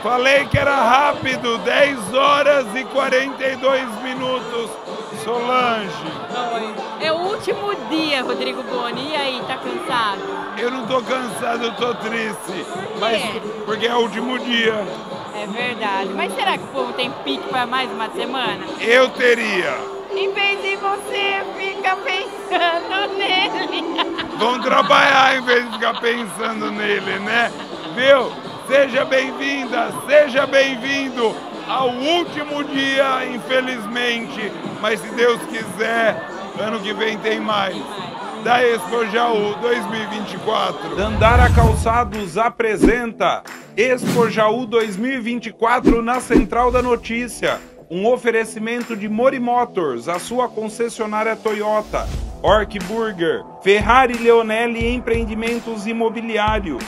Falei que era rápido, 10 horas e 42 minutos, Solange. É o último dia, Rodrigo Boni, e aí, tá cansado? Eu não tô cansado, eu tô triste. Por quê? Porque é o último dia. É verdade. Mas será que o povo tem pique para mais uma semana? Eu teria. Em vez de você ficar pensando nele. Vamos trabalhar em vez de ficar pensando nele, né? Viu? Seja bem-vinda, seja bem-vindo ao último dia, infelizmente. Mas se Deus quiser, ano que vem tem mais. Da Expo Jaú 2024. Dandara Calçados apresenta Expo Jaú 2024 na Central da Notícia. Um oferecimento de Mori Motors, a sua concessionária Toyota, Ork Burger, Ferrari Leonelli Empreendimentos Imobiliários,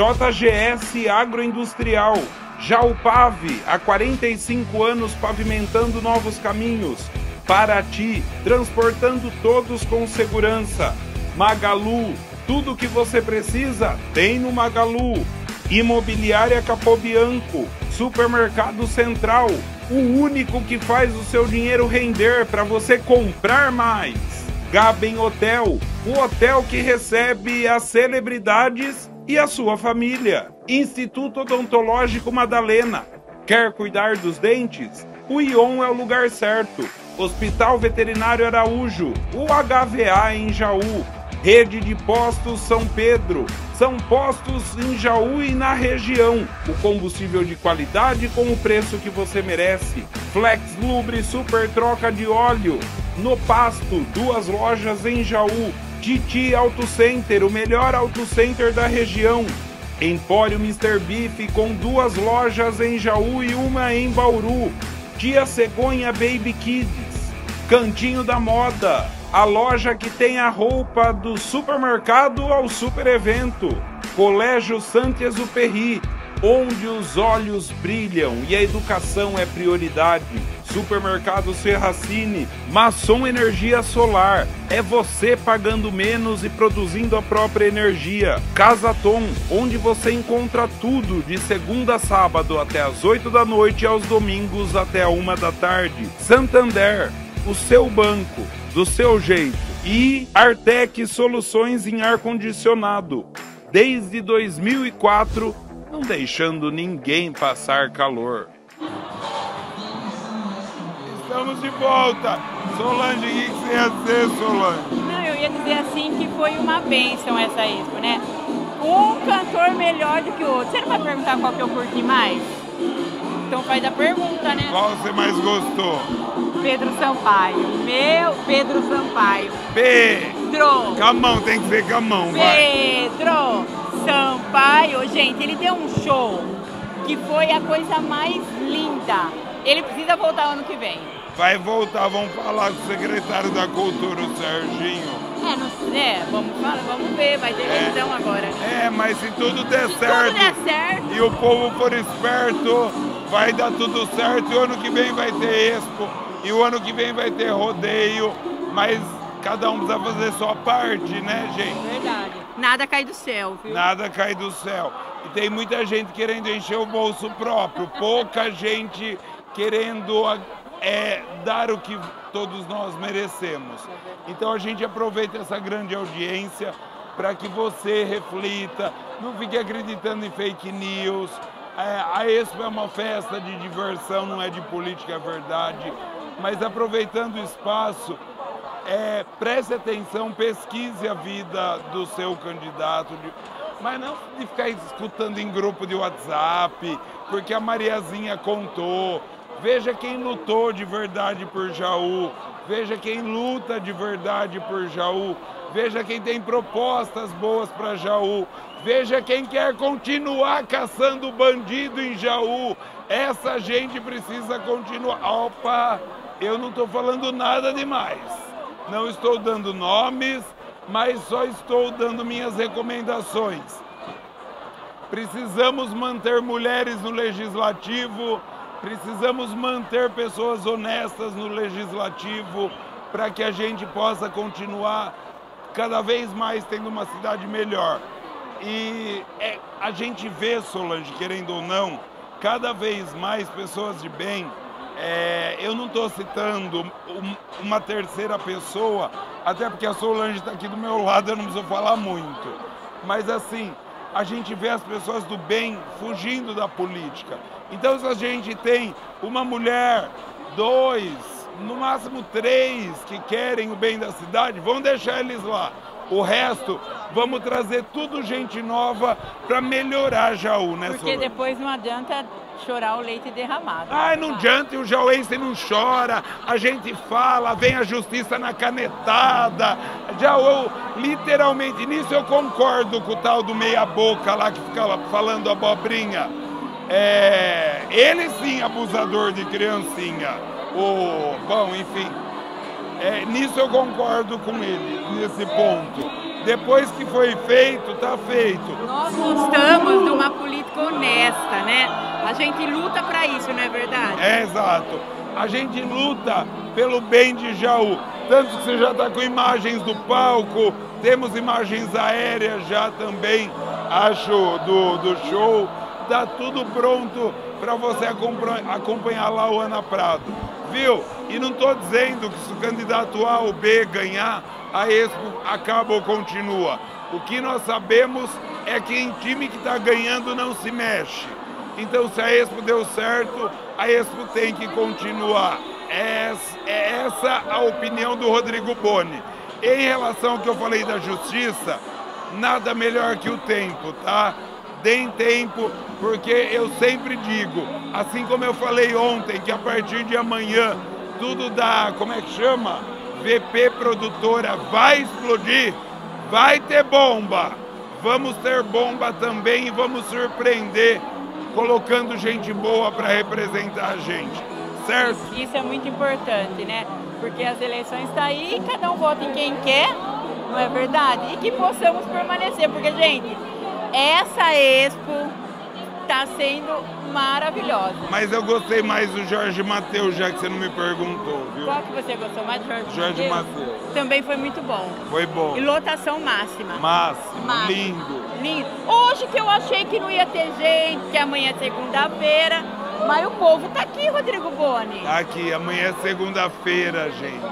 JGS Agroindustrial, Jaupave, há 45 anos pavimentando novos caminhos, Paraty, transportando todos com segurança, Magalu, tudo o que você precisa tem no Magalu, Imobiliária Capobianco, Supermercado Central, o único que faz o seu dinheiro render para você comprar mais. Gaben Hotel, o hotel que recebe as celebridades e a sua família. Instituto Odontológico Madalena. Quer cuidar dos dentes? O Ion é o lugar certo. Hospital Veterinário Araújo, o HVA em Jaú. Rede de Postos São Pedro. São postos em Jaú e na região. O combustível de qualidade com o preço que você merece. Flex Lubre Super Troca de Óleo. No Pasto, 2 lojas em Jaú. Titi Auto Center, o melhor auto center da região. Empório Mr. Beef com 2 lojas em Jaú e uma em Bauru. Tia Cegonha Baby Kids. Cantinho da Moda. A loja que tem a roupa do supermercado ao super evento. Colégio Saint-Exupéry, onde os olhos brilham e a educação é prioridade. Supermercado Serracine, Maçom Energia Solar, é você pagando menos e produzindo a própria energia. Casa Tom, onde você encontra tudo de segunda a sábado até as 8 da noite e aos domingos até a 1 da tarde. Santander, o seu banco, do seu jeito. E Artec Soluções em Ar-Condicionado, desde 2004, não deixando ninguém passar calor. Estamos de volta. Solange, o que você ia dizer, Solange? Não, eu ia dizer assim que foi uma bênção essa Expo, né? Um cantor melhor do que o outro. Você não vai perguntar qual que eu curti mais? Então faz a pergunta, né? Qual você mais gostou? Pedro Sampaio. Meu Pedro Sampaio. Pedro! Camão, tem que ser camão, vai. Pedro Sampaio. Gente, ele deu um show que foi a coisa mais linda. Ele precisa voltar ano que vem. Vai voltar, vamos falar com o secretário da Cultura, o Serginho. Vamos ver, vai ter eleição agora. Mas se tudo der Se certo, tudo der certo e o povo for esperto, vai dar tudo certo. E o ano que vem vai ter Expo, e o ano que vem vai ter rodeio, mas cada um precisa fazer sua parte, né, gente? Verdade. Nada cai do céu, viu? Nada cai do céu. E tem muita gente querendo encher o bolso próprio, pouca gente querendo dar o que todos nós merecemos. Então a gente aproveita essa grande audiência para que você reflita, não fique acreditando em fake news. A Expo é uma festa de diversão, não é de política, é verdade. Mas aproveitando o espaço, preste atenção, pesquise a vida do seu candidato, mas não de ficar escutando em grupo de WhatsApp, porque a Mariazinha contou. Veja quem lutou de verdade por Jaú, veja quem luta de verdade por Jaú, veja quem tem propostas boas para Jaú, veja quem quer continuar caçando bandido em Jaú. Essa gente precisa continuar. Opa, eu não estou falando nada demais. Não estou dando nomes, mas só estou dando minhas recomendações. Precisamos manter mulheres no legislativo, precisamos manter pessoas honestas no legislativo para que a gente possa continuar cada vez mais tendo uma cidade melhor. E a gente vê, Solange, querendo ou não, cada vez mais pessoas de bem. Eu não estou citando uma terceira pessoa, até porque a Solange está aqui do meu lado, eu não preciso falar muito. Mas assim, a gente vê as pessoas do bem fugindo da política. Então se a gente tem uma mulher, 2, no máximo 3 que querem o bem da cidade, vamos deixar eles lá. O resto, vamos trazer tudo gente nova para melhorar Jaú, né, Porque Solange? Depois não adianta chorar o leite derramado. Ai, não adianta, e o jauense não chora, a gente fala, vem a justiça na canetada. Jaú, literalmente, nisso eu concordo com o tal do meia boca lá que fica lá falando abobrinha. Ele sim, abusador de criancinha. Bom, enfim, nisso eu concordo com ele, nesse ponto. Depois que foi feito, tá feito. Nós gostamos de uma política honesta, né? A gente luta para isso, não é verdade? Exato. A gente luta pelo bem de Jaú. Tanto que você já está com imagens do palco, temos imagens aéreas já também, acho, do show. Tá tudo pronto para você acompanhar lá o Ana Prado. Viu? E não estou dizendo que se o candidato A ou B ganhar, a Expo acaba ou continua. O que nós sabemos é que em time que está ganhando não se mexe. Então se a Expo deu certo, a Expo tem que continuar. É essa a opinião do Rodrigo Boni. Em relação ao que eu falei da justiça, nada melhor que o tempo, tá? Deem tempo, porque eu sempre digo, assim como eu falei ontem, que a partir de amanhã tudo da, como é que chama? VP Produtora vai explodir, vai ter bomba. Vamos ter bomba também e vamos surpreender colocando gente boa para representar a gente, certo? Isso é muito importante, né? Porque as eleições estão aí e cada um vota em quem quer, não é verdade? E que possamos permanecer, porque, gente, essa Expo está sendo maravilhosa. Mas eu gostei mais do Jorge Mateus, já que você não me perguntou, viu? Qual que você gostou mais do Jorge Mateus. Também foi muito bom. Foi bom. E lotação máxima. Máximo, lindo. Lindo. Hoje que eu achei que não ia ter gente, que amanhã é segunda-feira, mas o povo tá aqui, Rodrigo Boni. Tá aqui, amanhã é segunda-feira, gente.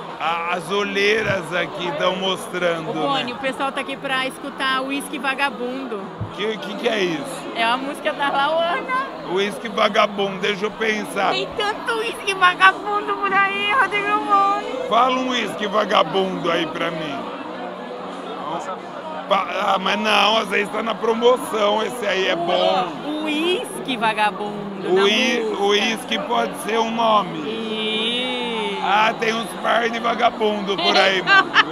As olheiras aqui estão mostrando, Boni, né? O pessoal tá aqui pra escutar o Whisky Vagabundo. Que é isso? É uma música da Lauana. Whisky Vagabundo, deixa eu pensar. Tem tanto whisky vagabundo por aí, Rodrigo Boni. Fala um whisky vagabundo aí pra mim. Mas não, às vezes tá na promoção, esse aí é bom. O Whisky Vagabundo. O whisky pode ser um nome. Tem uns par de vagabundo por aí.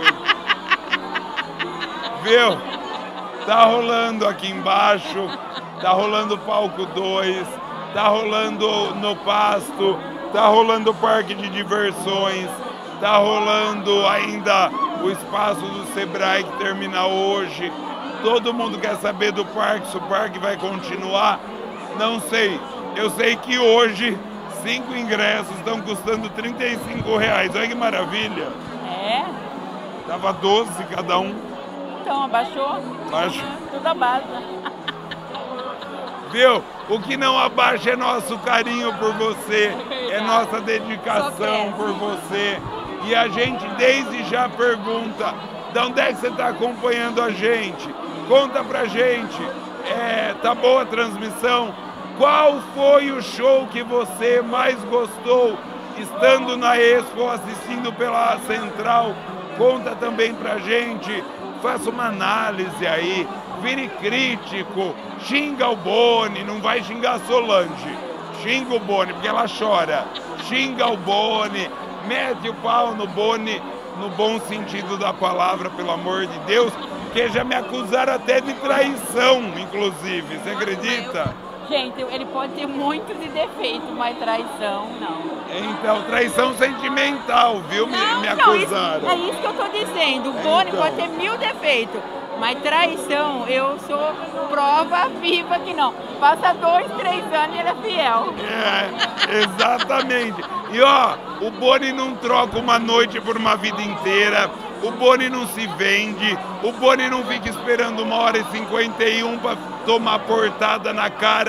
Viu? Tá rolando aqui embaixo, tá rolando o palco 2, tá rolando no Pasto, tá rolando o parque de diversões, tá rolando ainda o espaço do Sebrae que termina hoje. Todo mundo quer saber do parque, se o parque vai continuar. Não sei. Eu sei que hoje 5 ingressos estão custando R$35. Olha que maravilha. Tava 12 cada um. Então, abaixou? Baixo. Tudo abaixa. Viu? O que não abaixa é nosso carinho por você, é nossa dedicação por você. E a gente desde já pergunta, de onde é que você está acompanhando a gente? Conta pra gente, tá boa a transmissão? Qual foi o show que você mais gostou estando na Expo, assistindo pela Central? Conta também pra gente, faça uma análise aí, vire crítico, xinga o Boni, não vai xingar a Solange, xinga o Boni porque ela chora, xinga o Boni, mete o pau no Boni, no bom sentido da palavra, pelo amor de Deus, que já me acusaram até de traição, inclusive, você acredita? Gente, ele pode ter muitos de defeito, mas traição, não. Então, traição sentimental, viu? Me acusaram. É isso que eu tô dizendo. O Boni pode ter 1000 defeitos, mas traição, eu sou prova viva que não. Passa 2, 3 anos e ele é fiel. Exatamente. E ó, o Boni não troca uma noite por uma vida inteira. O Boni não se vende, o Boni não fica esperando 1h51 para tomar portada na cara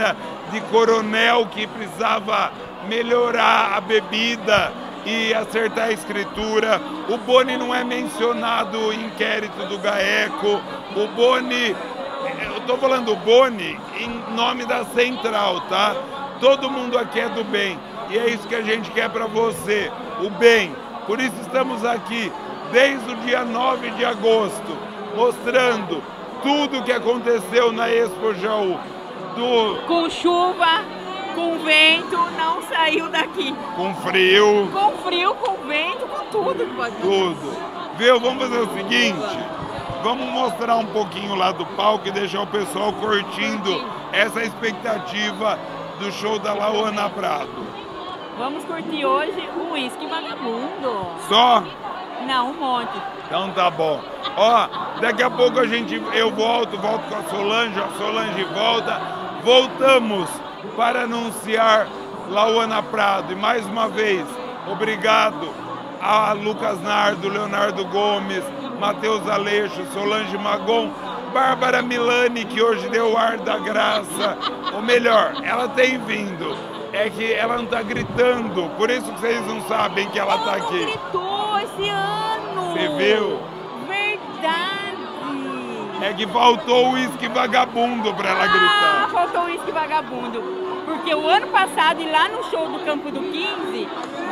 de coronel que precisava melhorar a bebida e acertar a escritura. O Boni não é mencionado em inquérito do GAECO. O Boni, eu estou falando Boni em nome da central, tá? Todo mundo aqui é do bem e é isso que a gente quer para você, o bem. Por isso estamos aqui desde o dia 9 de agosto, mostrando tudo o que aconteceu na Expo Jaú. Com chuva, com vento, não saiu daqui. Com frio. Com frio, com vento, com tudo que pode fazer. Tudo. Viu? Vamos fazer o seguinte, vamos mostrar um pouquinho lá do palco e deixar o pessoal curtindo essa expectativa do show da Lauana Prado. Vamos curtir hoje o Uísque Vagabundo. Só? Não, um monte. Então tá bom. Ó, daqui a pouco eu volto com a Solange volta. Voltamos para anunciar Lauana Prado. E mais uma vez, obrigado a Lucas Nardo, Leonardo Gomes, Matheus Aleixo, Solange Magon, Bárbara Milani, que hoje deu o ar da graça. Ou melhor, ela tem vindo. É que ela não tá gritando, por isso que vocês não sabem que ela tá aqui. Ela gritou esse ano. Você viu? Verdade. É que faltou o Uísque Vagabundo pra ela gritar. Ah, faltou o Uísque Vagabundo. Porque o ano passado, e lá no show do Campo do 15,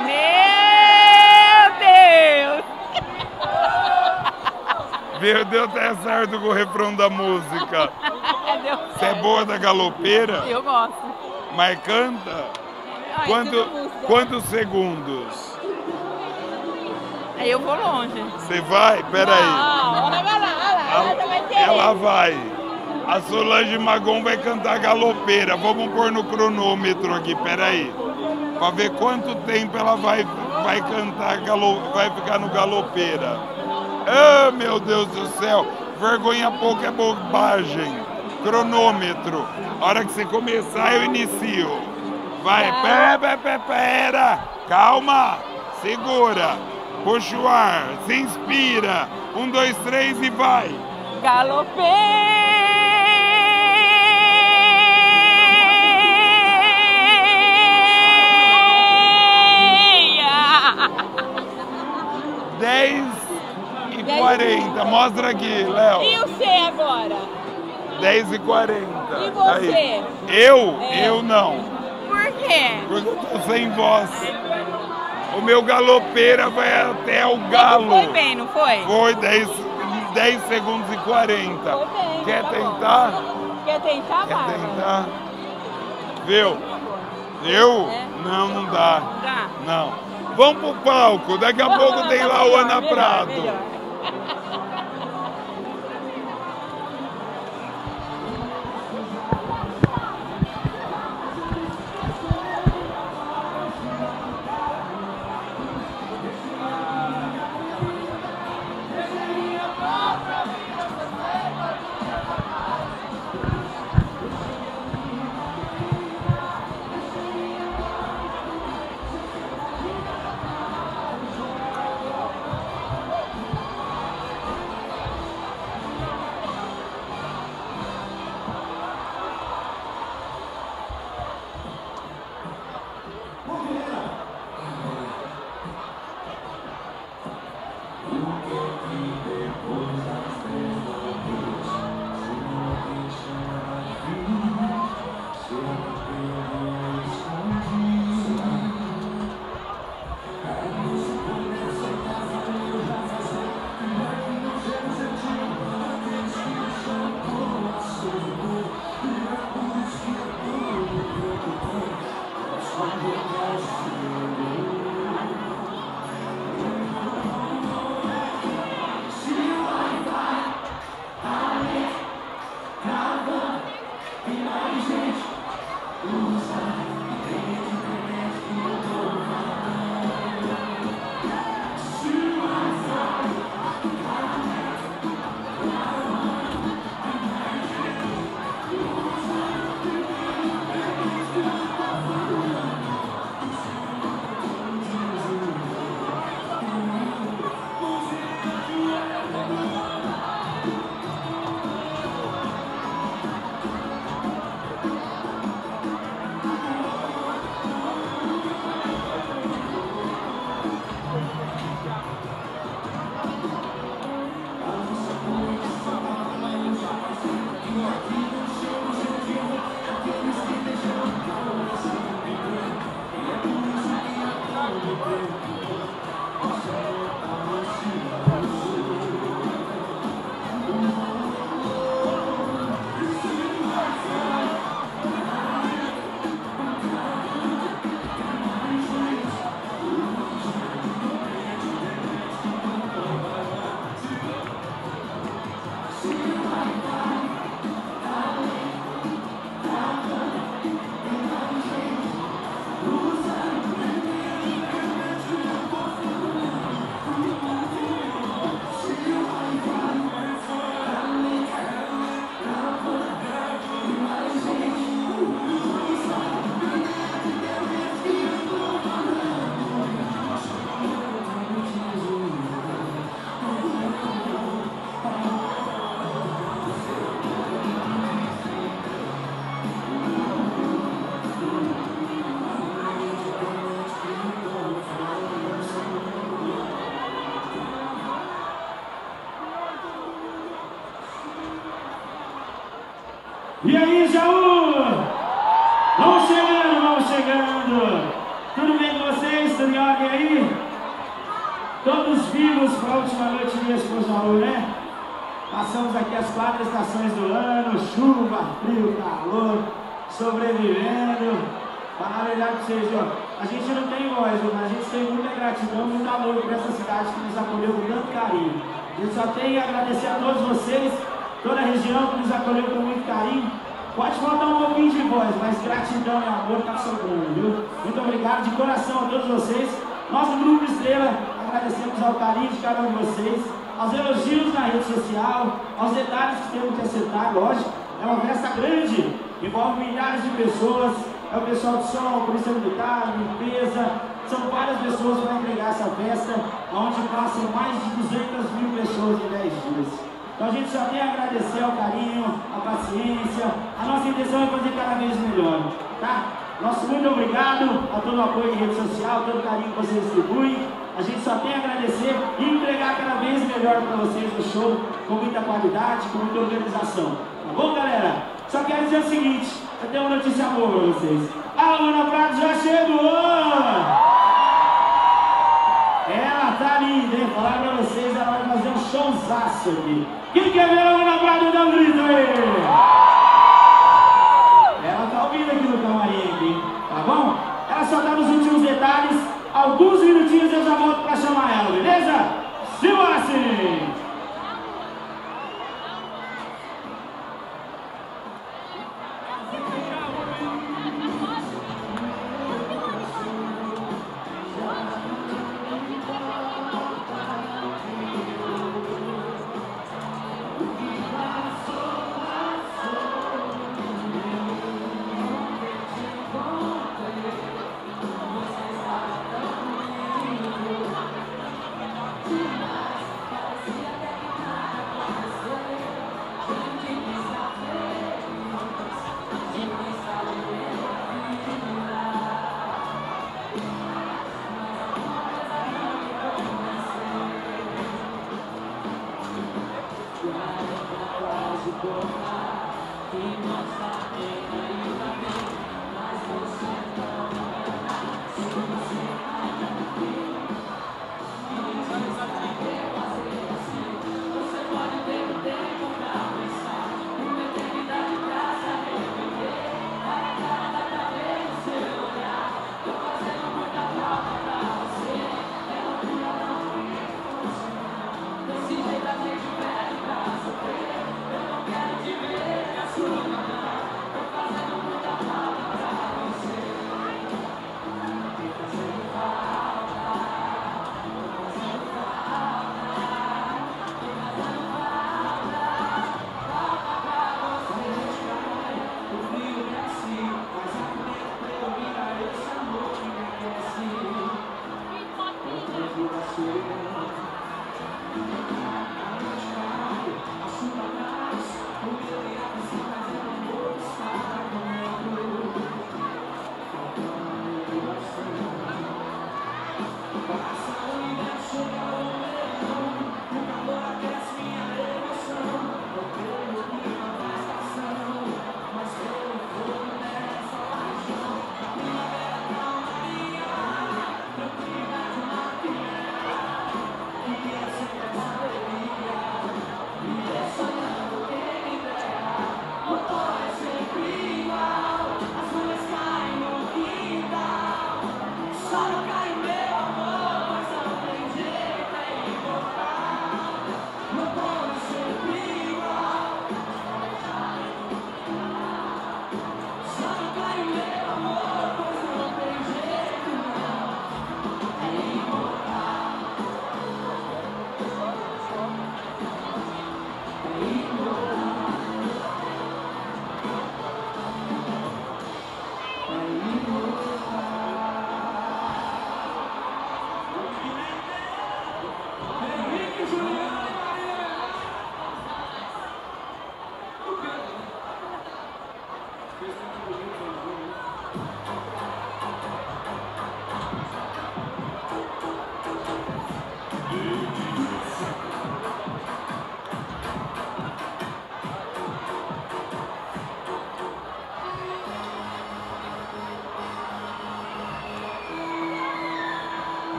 meu Deus! Viu? Deu até certo com o refrão da música. Você é boa da galopeira? Eu gosto. Mas canta? Quantos segundos? Aí eu vou longe. Você vai? Pera aí. Ela vai. A Solange Magon vai cantar galopeira. Vamos pôr no cronômetro aqui, pera aí. Pra ver quanto tempo ela vai cantar, vai ficar no galopeira. Ah, meu Deus do céu. Vergonha pouco é bobagem. Cronômetro. A hora que você começar, eu inicio. Vai, pera. Calma. Segura. Puxa o ar. Se inspira. 1, 2, 3 e vai. Galopeia. e 40. Mostra aqui, Léo. E o C agora? 10h40. E você? Aí. Eu não. Por quê? Porque eu tô sem voz. O meu galopeira vai até o galo. Foi bem, não foi? Foi 10 segundos e 40. Foi bem. Quer Tá tentar? bom. Quer tentar, Bárbara? Quer tentar? Viu? Eu? É. Não dá. Tá. Não. Vamos pro palco. Daqui a pouco tem lá o Ana Prado. Melhor. E aí, Jaú? Vamos chegando, vamos chegando. Tudo bem com vocês? Tudo em ordem aí? Todos vivos para a última noite mesmo com o Jaú, né? Passamos aqui as 4 estações do ano, chuva, frio, calor, sobrevivendo. Falar a verdade para vocês, ó, a gente não tem voz, mas a gente tem muita gratidão, muito amor por essa cidade que nos acolheu com tanto carinho. A gente só tem a agradecer a todos vocês, toda a região que nos acolheu com muito carinho. Pode faltar um pouquinho de voz, mas gratidão e amor tá sobrando, viu? Muito obrigado de coração a todos vocês. Nós do Grupo Estrela agradecemos ao carinho de cada um de vocês, aos elogios na rede social, aos detalhes que temos que acertar, lógico. É uma festa grande, envolve milhares de pessoas, é o pessoal de som, polícia militar, limpeza, são várias pessoas para entregar essa festa, onde passam mais de 200.000 pessoas em 10 dias. Então a gente só tem a agradecer ao carinho, a paciência, a nossa intenção é fazer cada vez melhor, tá? Nosso muito obrigado a todo o apoio de rede social, todo o carinho que vocês distribuem. A gente só tem a agradecer e entregar cada vez melhor para vocês o show, com muita qualidade, com muita organização. Tá bom, galera? Só quero dizer o seguinte, eu tenho uma notícia boa para vocês. A Ana Prado já chegou! Ela tá linda, hein? Falar pra vocês, ela vai fazer um showzaço aqui. Quem quer ver a Ana Prado dá um grito aí? Ela tá ouvindo aqui no camarim, aqui, tá bom? Ela só tá nos últimos detalhes. Alguns minutinhos eu já volto pra chamar ela, beleza? Simbora assim!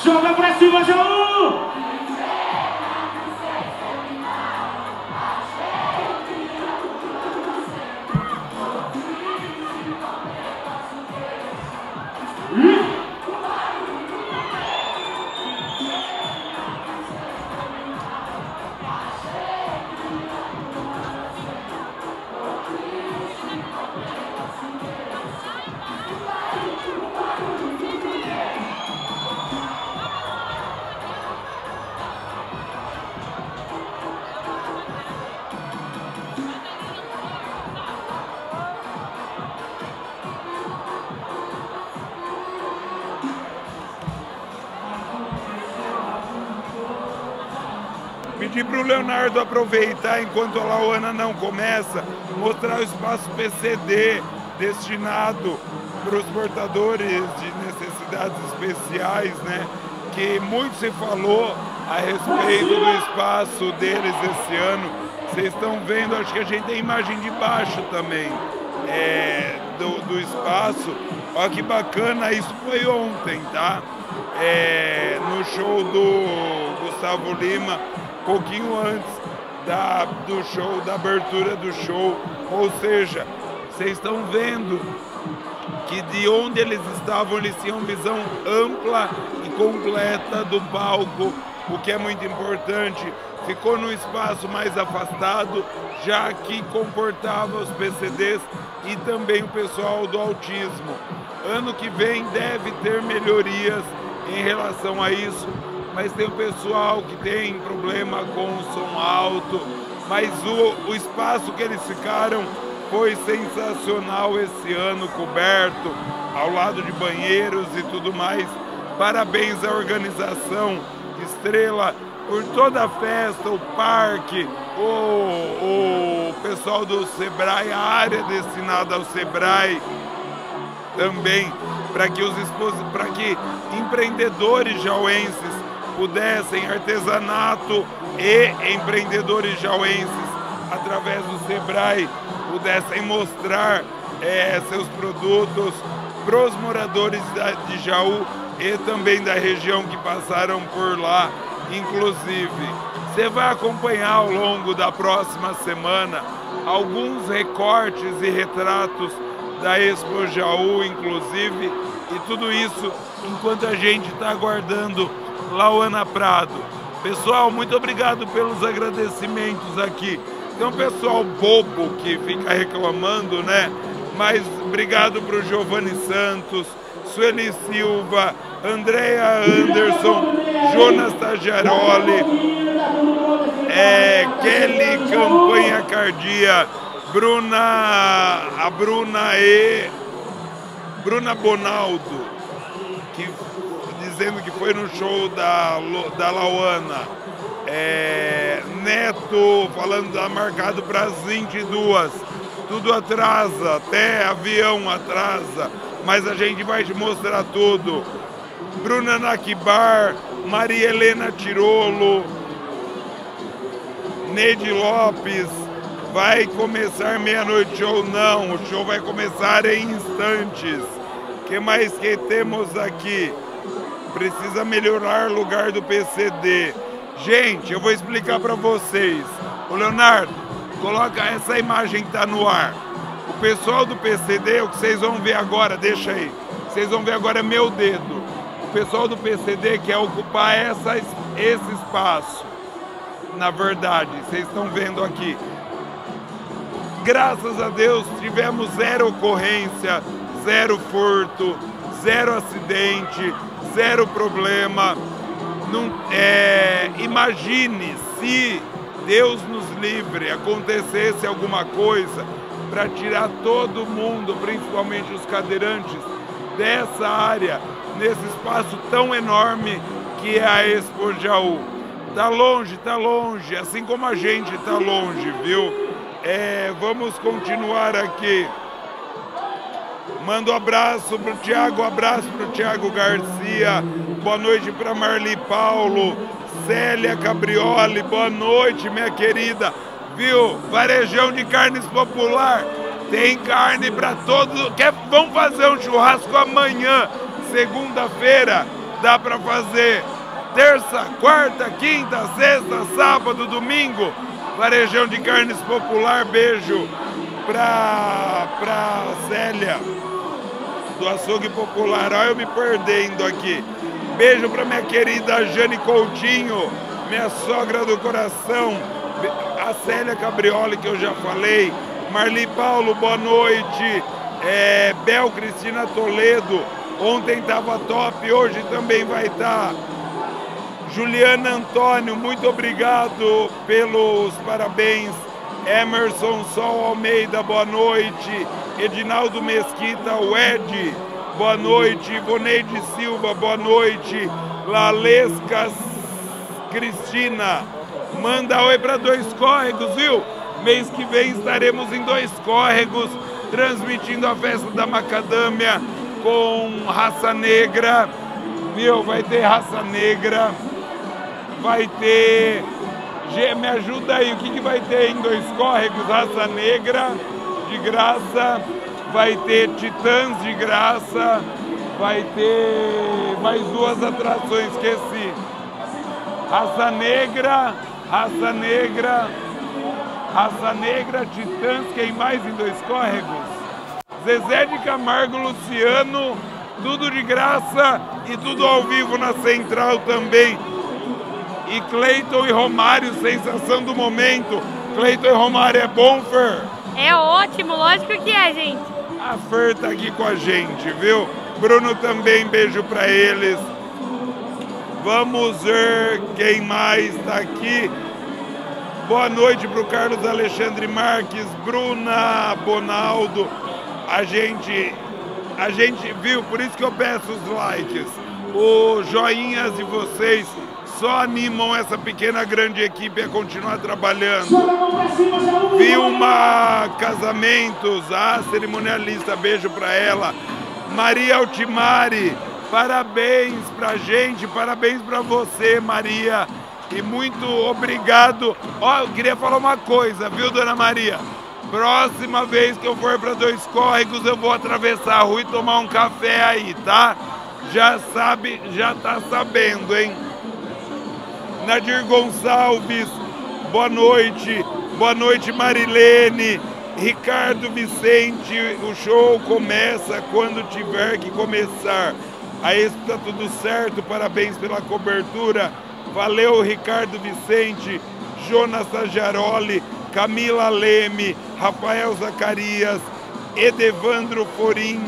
Joga pra cima, Jaú! Pedir para o Leonardo aproveitar enquanto a Lauana não começa, mostrar o espaço PCD destinado para os portadores de necessidades especiais, né? Que muito se falou a respeito do espaço deles esse ano. Vocês estão vendo, acho que a gente tem imagem de baixo também do espaço. Olha que bacana, isso foi ontem, tá? No show do Gustavo Lima, pouquinho antes do show, da abertura do show. Ou seja, vocês estão vendo que de onde eles estavam, eles tinham visão ampla e completa do palco, o que é muito importante. Ficou num espaço mais afastado, já que comportava os PCDs e também o pessoal do autismo. Ano que vem deve ter melhorias em relação a isso, mas tem o pessoal que tem problema com o som alto, mas o espaço que eles ficaram foi sensacional esse ano, coberto, ao lado de banheiros e tudo mais. Parabéns à organização Estrela por toda a festa, o parque, o pessoal do Sebrae, a área destinada ao Sebrae também, para que empreendedores jauenses pudessem, artesanato e empreendedores jauenses, através do Sebrae, pudessem mostrar seus produtos para os moradores de Jaú e também da região que passaram por lá. Inclusive, você vai acompanhar ao longo da próxima semana alguns recortes e retratos da Expo Jaú, inclusive, e tudo isso enquanto a gente está aguardando Lauana Prado. Pessoal, muito obrigado pelos agradecimentos aqui. Tem um pessoal bobo que fica reclamando, né? Mas obrigado para o Giovanni Santos, Sueli Silva, Andréa Anderson, Jonas Tagliaroli, Kelly Campanha Cardia, Bruna Bonaldo, dizendo que foi no show da Lauana. Neto falando tá marcado para as 22. Tudo atrasa, até avião atrasa, mas a gente vai te mostrar tudo. Bruna Nakibar, Maria Helena Tirolo, Neide Lopes, vai começar meia-noite ou não? O show vai começar em instantes. O que mais que temos aqui? Precisa melhorar o lugar do PCD. Gente, eu vou explicar para vocês. O Leonardo, coloca essa imagem que está no ar. O pessoal do PCD, o que vocês vão ver agora, deixa aí. Vocês vão ver agora meu dedo. O pessoal do PCD quer ocupar esse espaço. Na verdade, vocês estão vendo aqui. Graças a Deus, tivemos zero ocorrência, zero furto, zero acidente, zero problema. Imagine se Deus nos livre, acontecesse alguma coisa para tirar todo mundo, principalmente os cadeirantes, dessa área, nesse espaço tão enorme que é a Expo Jaú. Tá longe, assim como a gente tá longe, viu? Vamos continuar aqui. Mando um abraço pro Thiago, Thiago Garcia, boa noite para Marli Paulo, Célia Cabrioli, boa noite, minha querida. Viu? Varejão de Carnes Popular, tem carne para todos. Vamos fazer um churrasco amanhã, segunda-feira, Dá para fazer terça, quarta, quinta, sexta, sábado, domingo. Varejão de Carnes Popular, beijo pra Célia do Açougue Popular. Olha eu me perdendo aqui. Beijo pra minha querida Jane Coutinho, minha sogra do coração. A Célia Cabrioli, que eu já falei. Marli Paulo, boa noite. Bel Cristina Toledo, ontem tava top, hoje também vai estar. Juliana Antônio, muito obrigado pelos parabéns. Emerson Sol Almeida, boa noite. Edinaldo Mesquita, o Ed, boa noite. Ivoneide Silva, boa noite. Lalescas Cristina, manda oi para Dois Córregos, viu? Mês que vem estaremos em Dois Córregos, transmitindo a festa da macadâmia com raça negra, viu? Vai ter raça negra, vai ter... Me ajuda aí, o que vai ter em Dois Córregos? Raça negra, de graça, vai ter titãs de graça, vai ter mais duas atrações, esqueci. Raça negra, titãs, quem mais em Dois Córregos? Zezé de Camargo, Luciano, tudo de graça e tudo ao vivo na Central também. E Cleiton e Romário, sensação do momento. Cleiton e Romário, é bom, Fer? É ótimo, lógico que é, gente. A Fer tá aqui com a gente, viu? Bruno também, beijo pra eles. Vamos ver quem mais tá aqui. Boa noite pro Carlos Alexandre Marques, Bruna Bonaldo. A gente viu, por isso que eu peço os likes. Os joinhas de vocês só animam essa pequena grande equipe a continuar trabalhando. Vilma Casamentos, a cerimonialista, beijo pra ela. Maria Altimari, parabéns pra gente, parabéns pra você, Maria. E muito obrigado. Ó, eu queria falar uma coisa, viu, dona Maria? Próxima vez que eu for para Dois Córregos, eu vou atravessar a rua e tomar um café aí, tá? Já sabe, já tá sabendo, hein? Nadir Gonçalves, boa noite. Boa noite, Marilene. Ricardo Vicente, o show começa quando tiver que começar. Aí está tudo certo, parabéns pela cobertura. Valeu, Ricardo Vicente, Jonas Tajaroli, Camila Leme, Rafael Zacarias, Edevandro Forim.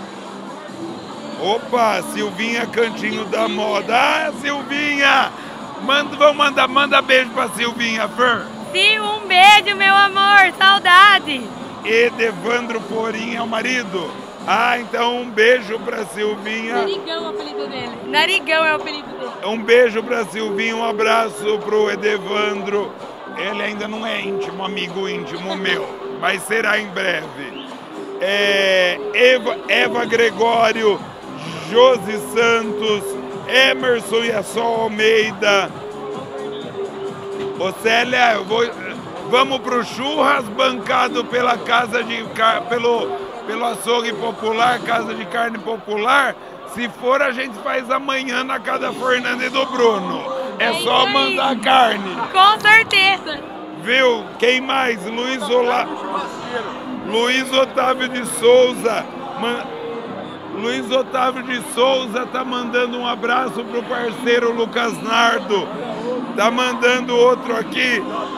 Opa, Silvinha Cantinho da Moda. Ah, Silvinha! Manda beijo pra Silvinha, Fer. Sim, um beijo, meu amor, saudade. Edevandro Forim é o marido? Ah, então um beijo pra Silvinha. Narigão é o apelido dele. Narigão é o apelido dele. Um beijo pra Silvinha, um abraço pro Edevandro. Ele ainda não é íntimo, amigo íntimo meu, mas será em breve. Eva Gregório, Josi Santos, Emerson Yassol Almeida. Ô Célia, vamos pro churras bancado pela pelo açougue popular, Casa de Carne Popular. Se for, a gente faz amanhã na casa da Fernanda e do Bruno. É só mandar carne. Com certeza. Viu? Quem mais? Luiz Otávio de Souza. Luiz Otávio de Souza tá mandando um abraço pro parceiro Lucas Nardo. Tá mandando outro aqui.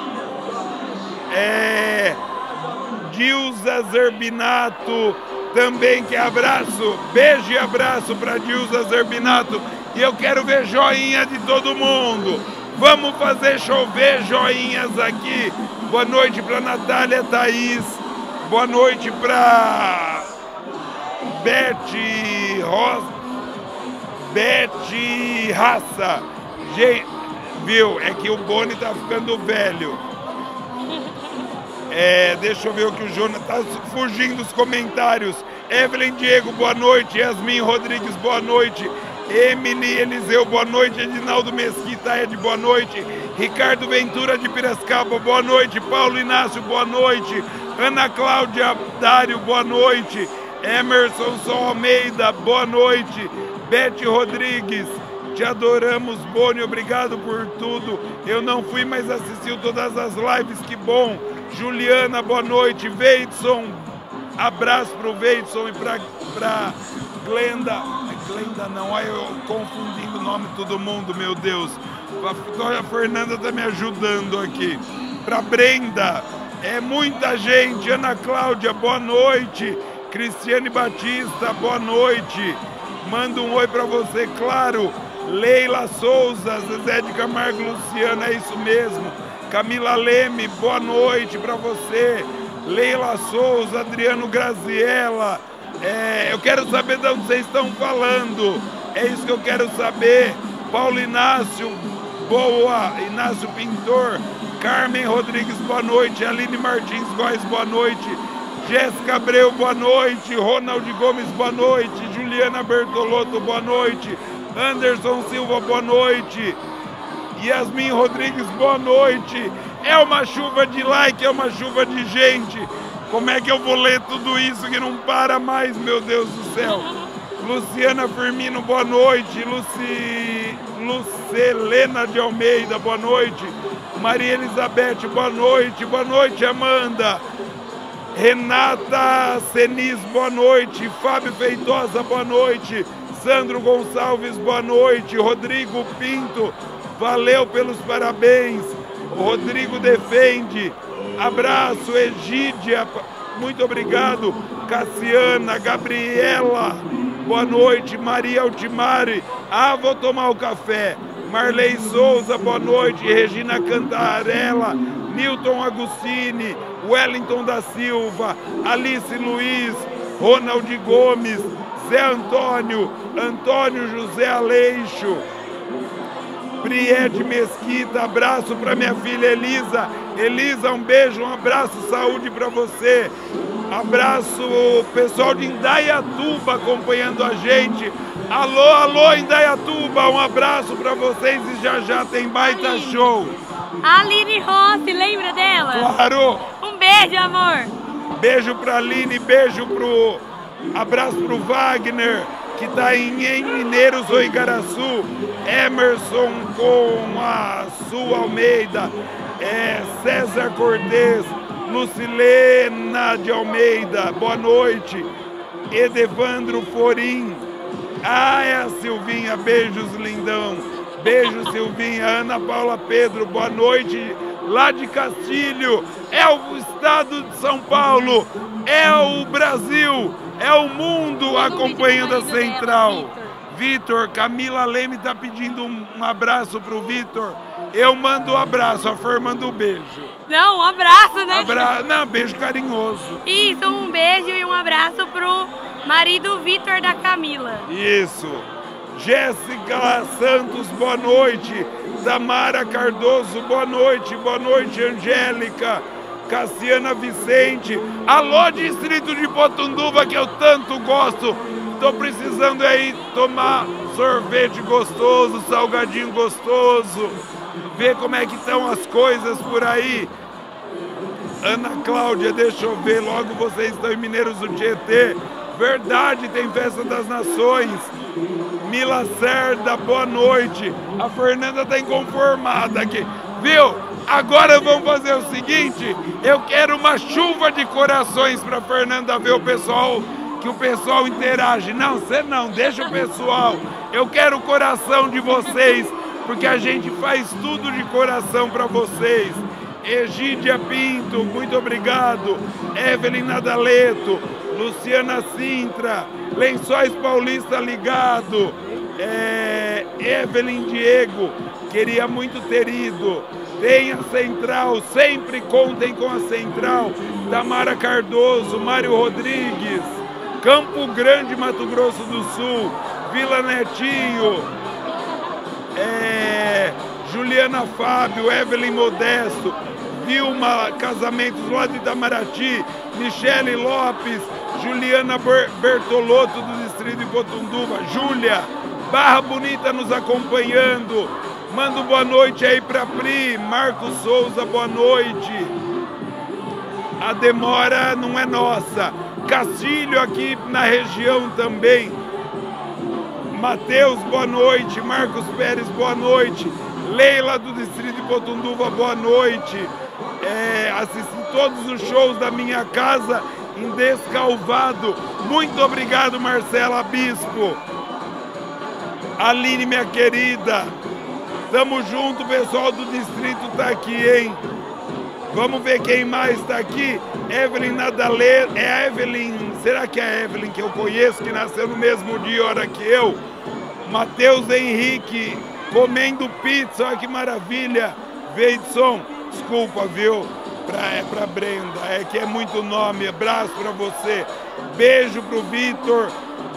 Dilza Zerbinato também, que abraço. Beijo e abraço para Dilza Zerbinato. E eu quero ver joinha de todo mundo. Vamos fazer chover joinhas aqui. Boa noite para Natália Thaís. Boa noite para Beth Raça. Viu? É que o Boni tá ficando velho. Deixa eu ver o que o Jonas tá fugindo dos comentários. Evelyn Diego, boa noite. Yasmin Rodrigues, boa noite. Emily Eliseu, boa noite. Edinaldo Mesquita, Ed, boa noite. Ricardo Ventura de Piracicaba, boa noite. Paulo Inácio, boa noite. Ana Cláudia Dário, boa noite. Emerson Sol Almeida, boa noite. Beth Rodrigues, Te adoramos, Boni, obrigado por tudo. Eu não fui, mas assistiu todas as lives, que bom. Juliana, boa noite. Veidson, abraço pro Veidson e pra Glenda. Glenda não, olha eu confundindo o nome de todo mundo, meu Deus. A Fernanda tá me ajudando aqui. Pra Brenda, é muita gente. Ana Cláudia, boa noite. Cristiane Batista, boa noite. Manda um oi pra você, claro. Leila Souza, Zezé de Camargo, Luciana, é isso mesmo. Camila Leme, boa noite pra você. Leila Souza, Adriano Graziella. Eu quero saber de onde vocês estão falando. É isso que eu quero saber. Paulo Inácio, boa. Inácio Pintor. Carmen Rodrigues, boa noite. Aline Martins Góes, boa noite. Jéssica Abreu, boa noite. Ronald Gomes, boa noite. Juliana Bertolotto, boa noite. Anderson Silva, boa noite. Yasmin Rodrigues, boa noite. É uma chuva de like, é uma chuva de gente. Como é que eu vou ler tudo isso que não para mais, meu Deus do céu? Luciana Firmino, boa noite. Lucelena de Almeida, boa noite. Maria Elizabeth, boa noite. Boa noite, Amanda. Renata Senis, boa noite. Fábio Feitosa, boa noite. Sandro Gonçalves, boa noite. Rodrigo Pinto, valeu pelos parabéns. Rodrigo defende. Abraço, Egídia, muito obrigado. Cassiana, Gabriela, boa noite. Maria Altimari, vou tomar o café. Marley Souza, boa noite. Regina Cantarella, Newton Agostini, Wellington da Silva, Alice Luiz, Ronald Gomes, Zé Antônio, Antônio José Aleixo, Priede Mesquita, abraço para minha filha Elisa. Elisa, um beijo, um abraço, saúde para você. Abraço pessoal de Indaiatuba acompanhando a gente. Alô, alô, Indaiatuba, um abraço para vocês e já tem baita show. Aline Rossi, lembra dela? Claro. Um beijo, amor. Beijo pra Aline, beijo abraço pro Wagner, que tá em Mineiros ou Igaraçu. Emerson com a Sul Almeida. César Cortez, Lucilena de Almeida, boa noite. Edevandro Forim. É a Silvinha, beijos, lindão. Beijo, Silvinha. Ana Paula Pedro, boa noite. Lá de Castilho, é o estado de São Paulo, é o Brasil, é o mundo acompanhando a Central. Vitor, Camila Leme tá pedindo um abraço pro Vitor. Eu mando um abraço, a Fer manda um beijo. Não, um abraço, né? Não, beijo carinhoso. Isso, um beijo e um abraço pro marido Vitor da Camila. Isso. Jéssica Santos, boa noite. Tamara Cardoso, boa noite. Boa noite, Angélica. Cassiana Vicente. Alô, distrito de Potunduva, que eu tanto gosto. Tô precisando aí tomar sorvete gostoso, salgadinho gostoso. Ver como é que estão as coisas por aí. Ana Cláudia, deixa eu ver. Logo vocês estão em Mineiros do Tietê. Verdade, tem Festa das Nações. Mila Cerda, boa noite. A Fernanda tá inconformada aqui. Viu? Agora vamos fazer o seguinte. Eu quero uma chuva de corações pra Fernanda ver o pessoal, que o pessoal interage. Não, você não, deixa o pessoal. Eu quero o coração de vocês, porque a gente faz tudo de coração pra vocês. Egídia Pinto, muito obrigado. Evelyn Nadaleto, Luciana Sintra, Lençóis Paulista ligado. Evelyn Diego, queria muito ter ido. Tem a Central, sempre contem com a Central. Tamara Cardoso, Mário Rodrigues, Campo Grande, Mato Grosso do Sul, Vila Netinho, Juliana Fábio, Evelyn Modesto, Vilma Casamentos lá de Itamaraty, Michele Lopes, Juliana Bertolotto do distrito de Potunduva, Júlia, Barra Bonita nos acompanhando. Manda boa noite aí pra Pri, Marcos Souza, boa noite. A demora não é nossa. Castilho aqui na região também. Matheus, boa noite. Marcos Pérez, boa noite. Leila do Distrito de Potunduva, boa noite. Assisti todos os shows da minha casa em Descalvado. Muito obrigado, Marcela Bispo. Aline, minha querida. Tamo junto, pessoal do distrito tá aqui, hein? Vamos ver quem mais tá aqui. Evelyn Nadalê. É a Evelyn. Será que é a Evelyn que eu conheço, que nasceu no mesmo dia e hora que eu? Matheus Henrique, comendo pizza. Olha que maravilha. Veidson, desculpa, viu? É pra Brenda. É que é muito nome. Abraço pra você. Beijo pro Vitor.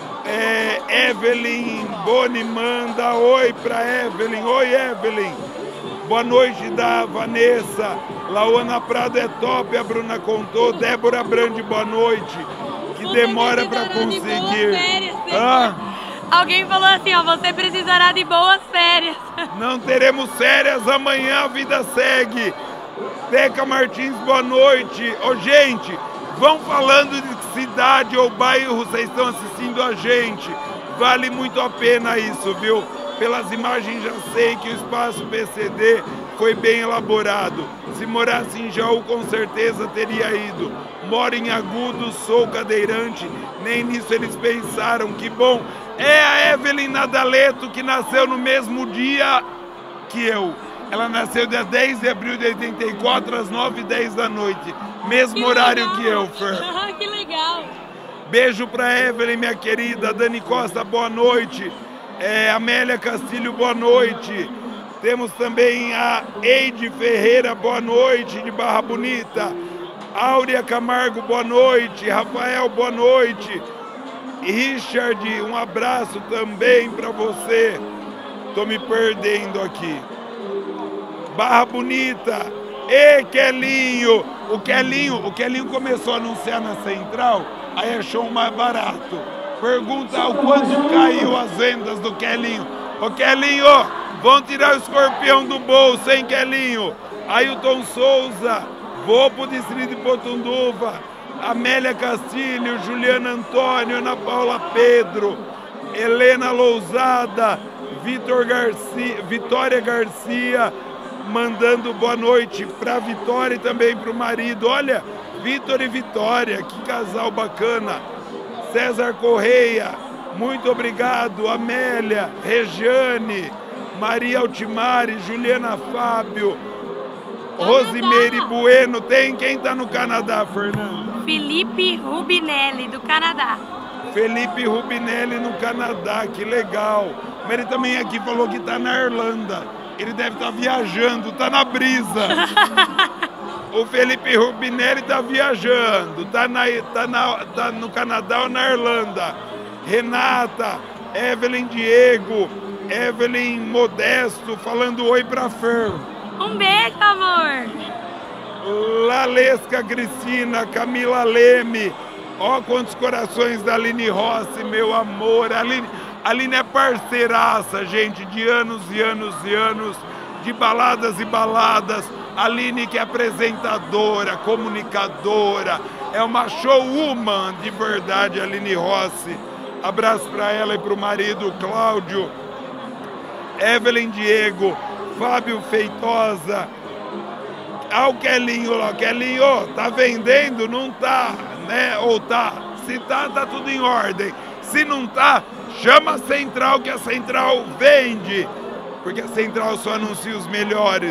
Evelyn Boni manda oi pra Evelyn. Oi, Evelyn. Boa noite da Vanessa. Lauana Prado é top, a Bruna contou. Débora Brandi, boa noite. Que Você demora pra precisará de boas conseguir. férias, Alguém falou assim, ó, você precisará de boas férias. Não teremos férias, amanhã a vida segue. Teca Martins, boa noite. Ô, gente, vão falando de cidade ou bairro, vocês estão assistindo a gente. Vale muito a pena isso, viu? Pelas imagens já sei que o espaço PCD foi bem elaborado. Se morasse em Jaú, com certeza teria ido. Moro em Agudos, sou cadeirante, nem nisso eles pensaram, que bom. É a Evelyn Nadaleto, que nasceu no mesmo dia que eu. Ela nasceu dia 10 de abril de 84, às 9h10 da noite. Mesmo horário que eu, Fer. Que legal. Beijo pra Evelyn, minha querida. Dani Costa, boa noite. Amélia Castilho, boa noite. Temos também a Eide Ferreira, boa noite, de Barra Bonita. Áurea Camargo, boa noite. Rafael, boa noite. Richard, um abraço também para você. Tô me perdendo aqui. Barra Bonita. E Kelinho. O Kelinho começou a anunciar na Central, aí achou um mais barato. Pergunta o quanto caiu as vendas do Kelinho. Ô Kelinho, vão tirar o escorpião do bolso, hein, Kelinho? Ailton Souza, vou pro Distrito de Potunduva. Amélia Castilho, Juliana Antônio, Ana Paula Pedro, Helena Lousada, Vitória Garcia, mandando boa noite pra Vitória e também pro marido. Olha, Vitor e Vitória, que casal bacana. César Correia, muito obrigado. Amélia, Regiane, Maria Altimari, Juliana Fábio, Rosimeire Bueno. Tem quem tá no Canadá, Fernanda? Felipe Rubinelli, do Canadá. Felipe Rubinelli no Canadá, que legal. Mas ele também aqui falou que tá na Irlanda. Ele deve estar viajando, tá na brisa. O Felipe Rubinelli tá viajando, tá no Canadá ou na Irlanda. Renata, Evelyn Diego, Evelyn Modesto, falando oi pra Fer. Um beijo, amor. Lalesca Cristina, Camila Leme. Ó quantos corações da Aline Rossi, meu amor. Aline é parceiraça, gente, de anos e anos e anos, de baladas e baladas. Aline que é apresentadora, comunicadora, é uma showwoman de verdade, Aline Rossi. Abraço para ela e para o marido Cláudio. Evelyn Diego, Fábio Feitosa. Ah, o Kelinho lá, Kelinho, tá vendendo? Não tá, né? Ou tá? Se tá, tá tudo em ordem. Se não tá, chama a Central, que a Central vende. Porque a Central só anuncia os melhores.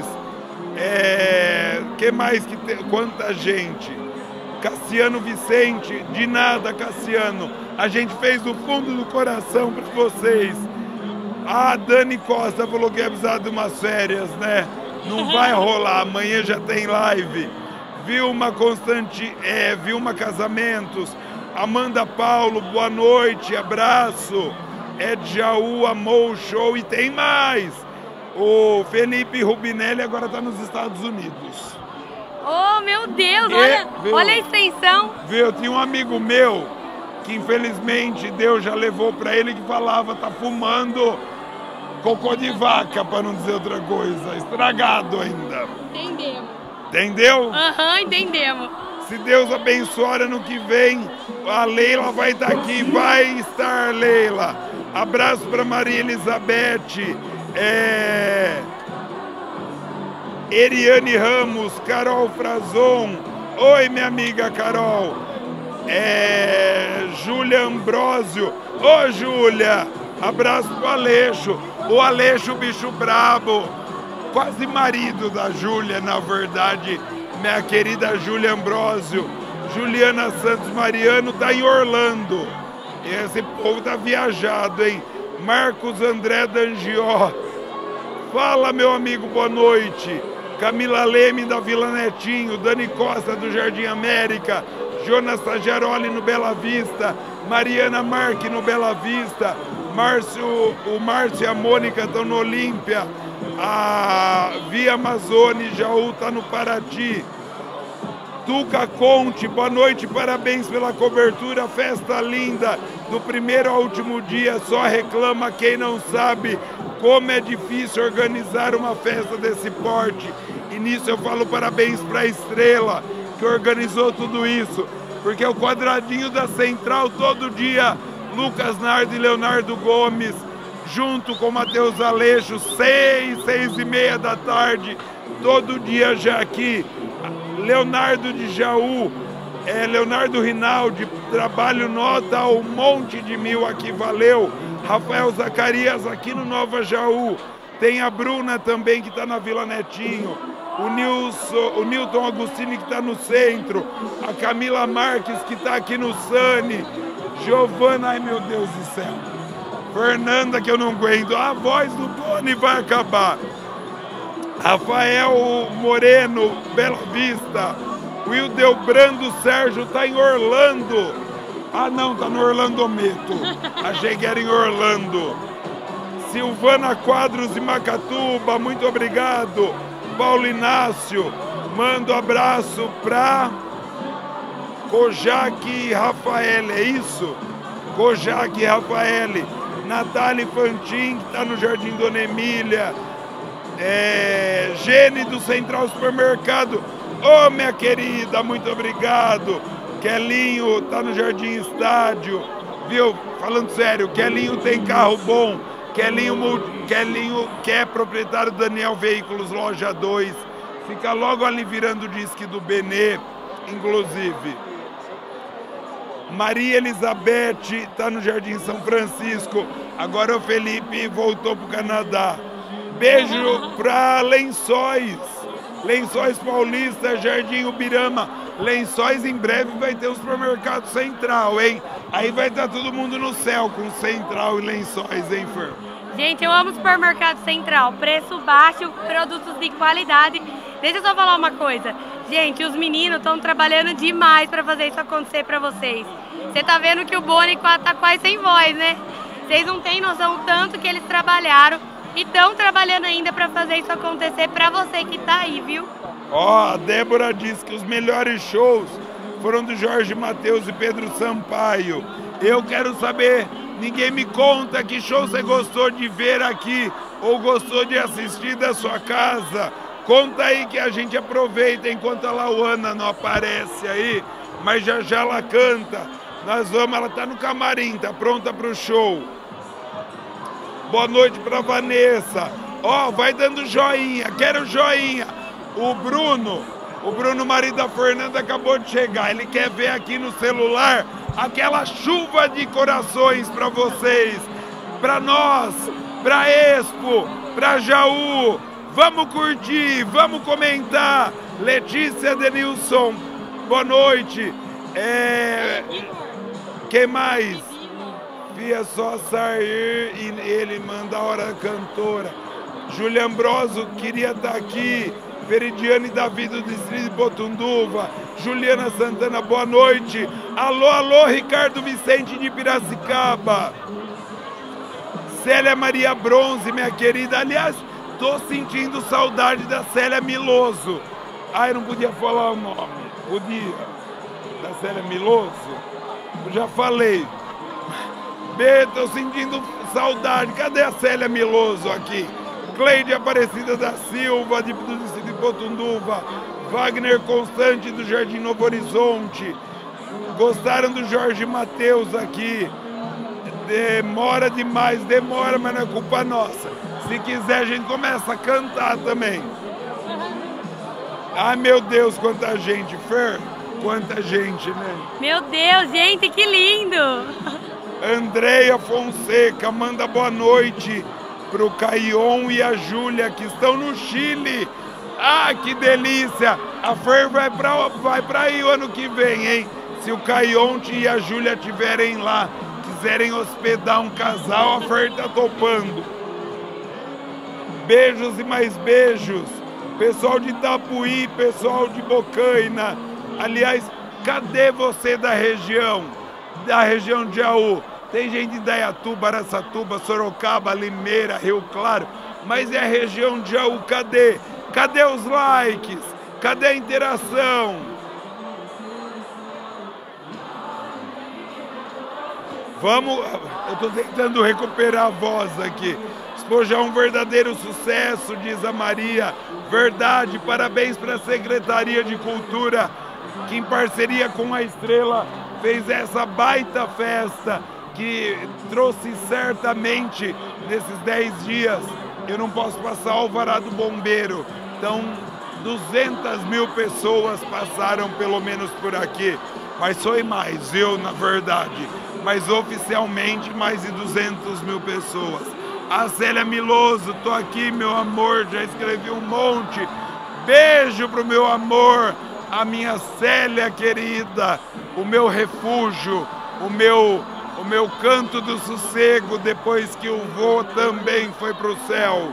Que mais que tem? Quanta gente. Cassiano Vicente, de nada, Cassiano. A gente fez do fundo do coração para vocês. A Dani Costa falou que ia precisar de umas férias, né? Não vai rolar, amanhã já tem live. Vilma Casamentos. Amanda Paulo, boa noite, abraço. Ed Jaú, amou o show e tem mais. O Felipe Rubinelli agora está nos Estados Unidos. Oh, meu Deus, olha a extensão. Viu, tinha um amigo meu que infelizmente Deus já levou para ele, que falava, tá fumando cocô de vaca, para não dizer outra coisa, estragado ainda. Entendemos. Entendeu? Aham, entendemos. Se Deus abençoar, ano que vem, a Leila vai estar aqui, vai estar, Leila. Abraço para Maria Elizabeth, Eriane Ramos, Carol Frazon. Oi, minha amiga Carol. Júlia Ambrósio. Ô, Júlia. Abraço pro Aleixo. O Aleixo, bicho brabo. Quase marido da Júlia, na verdade. Minha querida Júlia Ambrósio. Juliana Santos Mariano tá em Orlando. Esse povo tá viajado, hein? Marcos André Dangió. Fala, meu amigo, boa noite. Camila Leme, da Vila Netinho. Dani Costa, do Jardim América. Jonas Tageroli, no Bela Vista. Mariana Marque, no Bela Vista. O Márcio e a Mônica estão no Olímpia. A Via Amazônia, Jaú, tá no Paraty. Tuca Conte, boa noite, parabéns pela cobertura, festa linda, do primeiro ao último dia, só reclama quem não sabe como é difícil organizar uma festa desse porte. E nisso eu falo parabéns para a Estrela, que organizou tudo isso, porque o quadradinho da Central todo dia, Lucas Nardo e Leonardo Gomes, junto com Matheus Aleixo, 6h30 da tarde, todo dia já aqui. Leonardo de Jaú, Leonardo Rinaldi, trabalho nota um monte de mil aqui, valeu. Rafael Zacarias aqui no Nova Jaú. Tem a Bruna também que está na Vila Netinho. O Nilton Agostini que está no centro. A Camila Marques que está aqui no Sani. Giovana, ai meu Deus do céu. Fernanda que eu não aguento. A voz do Boni vai acabar. Rafael Moreno, Bela Vista. Wildel Brando Sérgio está em Orlando. Ah não, está no Orlandometo. Achei que era em Orlando. Silvana Quadros de Macatuba, muito obrigado. Paulo Inácio, mando abraço para Kojak Rafael, é isso? Kojak Rafael. Natália Fantin, que está no Jardim Dona Emília. Gene do Central Supermercado. Ô, minha querida, muito obrigado. Kelinho tá no Jardim Estádio. Viu? Falando sério, Kelinho tem carro bom. Kelinho que é proprietário do Daniel Veículos Loja 2. Fica logo ali virando o disque do Benê, inclusive. Maria Elizabeth tá no Jardim São Francisco. Agora o Felipe voltou pro Canadá. Beijo para Lençóis. Lençóis Paulista, Jardim Ubirama. Lençóis em breve vai ter o supermercado Central, hein? Aí vai estar todo mundo no céu com Central e Lençóis, hein, Fer? Gente, eu amo o supermercado Central. Preço baixo, produtos de qualidade. Deixa eu só falar uma coisa. Gente, os meninos estão trabalhando demais para fazer isso acontecer para vocês. Você tá vendo que o Boni tá quase sem voz, né? Vocês não têm noção do tanto que eles trabalharam. E estão trabalhando ainda para fazer isso acontecer para você que tá aí, viu? Ó, a Débora disse que os melhores shows foram do Jorge Mateus e Pedro Sampaio. Eu quero saber, ninguém me conta que show você gostou de ver aqui ou gostou de assistir da sua casa. Conta aí que a gente aproveita enquanto a Lauana não aparece aí, mas já já ela canta. Nós vamos, ela tá no camarim, tá pronta pro show. Boa noite para Vanessa. Ó, vai dando joinha, quero joinha. O Bruno, marido da Fernanda, acabou de chegar. Ele quer ver aqui no celular aquela chuva de corações para vocês, para nós, para Expo, para Jaú. Vamos curtir, vamos comentar. Letícia Denilson, boa noite. Quem mais? Via só sair e ele manda a hora cantora. Júlia Ambroso queria estar aqui. Veridiane Davi do Distrito de Botunduva. Juliana Santana, boa noite. Alô, alô, Ricardo Vicente de Piracicaba. Célia Maria Bronze, minha querida. Aliás, tô sentindo saudade da Célia Miloso. Ai, não podia falar o nome. Podia. Da Célia Miloso? Eu já falei. Tô sentindo saudade. Cadê a Célia Miloso aqui? Cleide Aparecida da Silva, do Distrito de Botunduva. Wagner Constante, do Jardim Novo Horizonte. Gostaram do Jorge Mateus aqui. demora demais, demora, mas não é culpa nossa. Se quiser, a gente começa a cantar também. Ai, meu Deus, quanta gente, Fer. Quanta gente, né? Meu Deus, gente, que lindo! Andréia Fonseca manda boa noite pro Caion e a Júlia, que estão no Chile. Ah, que delícia! A Fer vai pra aí o ano que vem, hein? Se o Caion e a Júlia estiverem lá, quiserem hospedar um casal, a Fer tá topando. Beijos e mais beijos. Pessoal de Itapuí, pessoal de Bocaina. Aliás, cadê você da região de Jaú? Tem gente de Indaiatuba, Araçatuba, Sorocaba, Limeira, Rio Claro, mas é a região de Jaú, cadê? Cadê os likes? Cadê a interação? Vamos, eu tô tentando recuperar a voz aqui. Expo já é um verdadeiro sucesso, diz a Maria. Verdade, parabéns para a Secretaria de Cultura, que em parceria com a Estrela fez essa baita festa, que trouxe certamente nesses 10 dias, eu não posso passar o alvará do bombeiro, então 200 mil pessoas passaram pelo menos por aqui, mas foi mais, eu na verdade, mas oficialmente mais de 200 mil pessoas. A Célia Miloso, tô aqui meu amor, já escrevi um monte, beijo pro meu amor, a minha Célia querida, o meu refúgio, o meu canto do sossego depois que o vô também foi pro céu.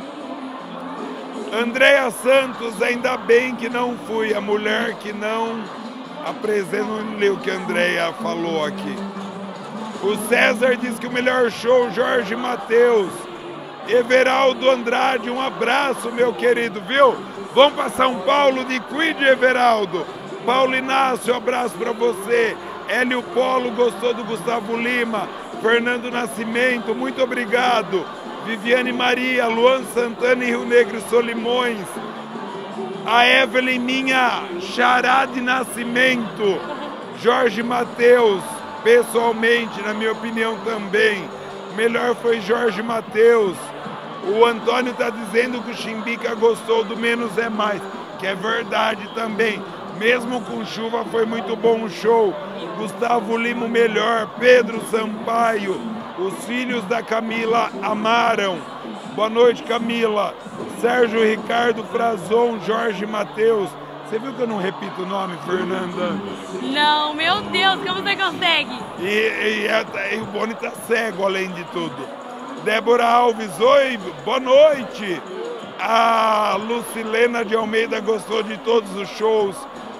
Andréia Santos, ainda bem que não fui, a mulher que não apresenta, não leu o que a Andréia falou aqui. O César diz que o melhor show, Jorge Mateus. Everaldo Andrade, um abraço, meu querido, viu? Vamos para São Paulo de Cuide, Everaldo. Paulo Inácio, abraço para você. Hélio Polo, gostou do Gustavo Lima. Fernando Nascimento, muito obrigado. Viviane Maria, Luan Santana e Rio Negro Solimões. A Evelyn, minha xará de nascimento. Jorge Mateus, pessoalmente, na minha opinião também. Melhor foi Jorge Mateus. O Antônio está dizendo que o Chimbica gostou do Menos é Mais, que é verdade também. Mesmo com chuva foi muito bom o show. Gustavo Lima, melhor. Pedro Sampaio. Os filhos da Camila amaram. Boa noite, Camila. Sérgio Ricardo Frazon, Jorge Mateus. Você viu que eu não repito o nome, Fernanda? Não, meu Deus, como você consegue? E o Boni tá cego, além de tudo. Débora Alves, oi, boa noite. A Lucilena de Almeida gostou de todos os shows.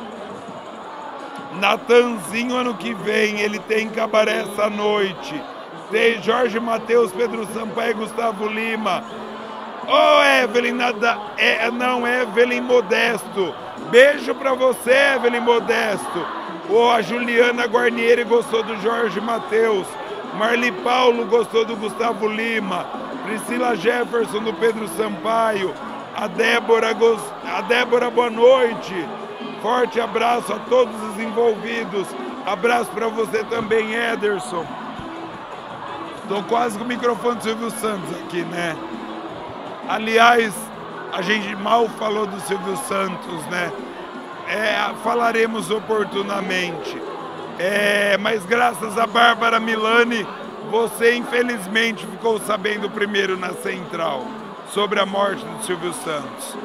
Natanzinho, ano que vem, ele tem cabaré essa noite. Tem Jorge Mateus, Pedro Sampaio e Gustavo Lima. Evelyn, Evelyn Modesto. Beijo pra você, Evelyn Modesto. A Juliana Guarnieri gostou do Jorge Mateus. Marli Paulo gostou do Gustavo Lima. Priscila Jefferson do Pedro Sampaio. A Débora, boa noite. Forte abraço a todos os envolvidos. Abraço para você também, Ederson. Estou quase com o microfone do Silvio Santos aqui, né? Aliás, a gente mal falou do Silvio Santos, né? Falaremos oportunamente. Mas graças a Bárbara Milani, você infelizmente ficou sabendo primeiro na Central sobre a morte do Silvio Santos.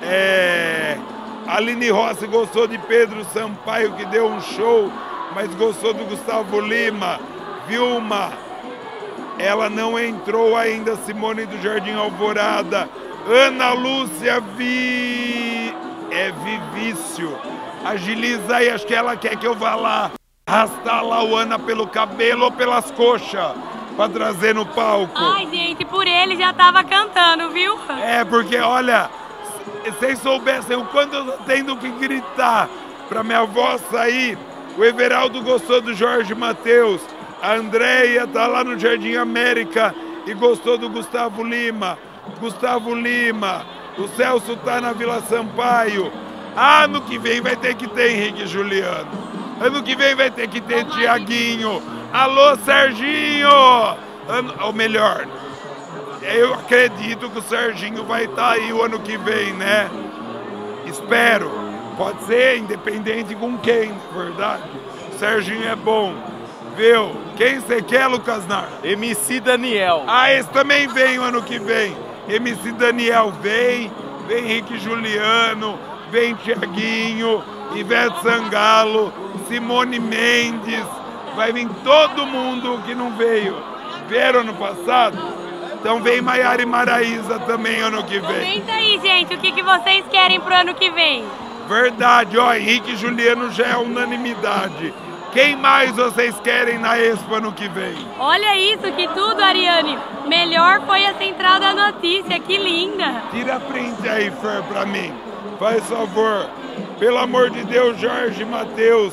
Aline Rossi gostou de Pedro Sampaio, que deu um show, mas gostou do Gustavo Lima. Vilma, ela não entrou ainda. Simone do Jardim Alvorada. Ana Lúcia Vivício. Agiliza aí, acho que ela quer que eu vá lá arrastar a Lauana pelo cabelo ou pelas coxas pra trazer no palco. Ai, gente, por ele já tava cantando, viu? Porque, olha, se vocês soubessem o quanto eu tô tendo que gritar pra minha voz sair. O Everaldo gostou do Jorge Mateus. A Andréia tá lá no Jardim América e gostou do Gustavo Lima. Gustavo Lima. O Celso tá na Vila Sampaio. Ano que vem vai ter que ter Henrique e Juliano. Ano que vem vai ter que ter Tiaguinho. Alô, Serginho! Ou melhor, eu acredito que o Serginho vai estar aí o ano que vem, né? Espero. Pode ser, independente com quem, na verdade. O Serginho é bom. Viu? Quem você quer, Lucas Nar? MC Daniel. Ah, esse também vem o ano que vem. MC Daniel vem Henrique Juliano, vem Tiaguinho, Ivete Sangalo, Simone Mendes, vai vir todo mundo que não veio. Vieram ano passado? Então vem Maiara e Maraísa também ano que vem. Comenta aí, gente, o que vocês querem pro ano que vem? Verdade, ó, Henrique e Juliano já é unanimidade. Quem mais vocês querem na Expo ano que vem? Olha isso, que tudo, Ariane. Melhor foi a central da notícia, que linda. Tira print aí, Fer, pra mim. Faz favor. Pelo amor de Deus, Jorge Matheus.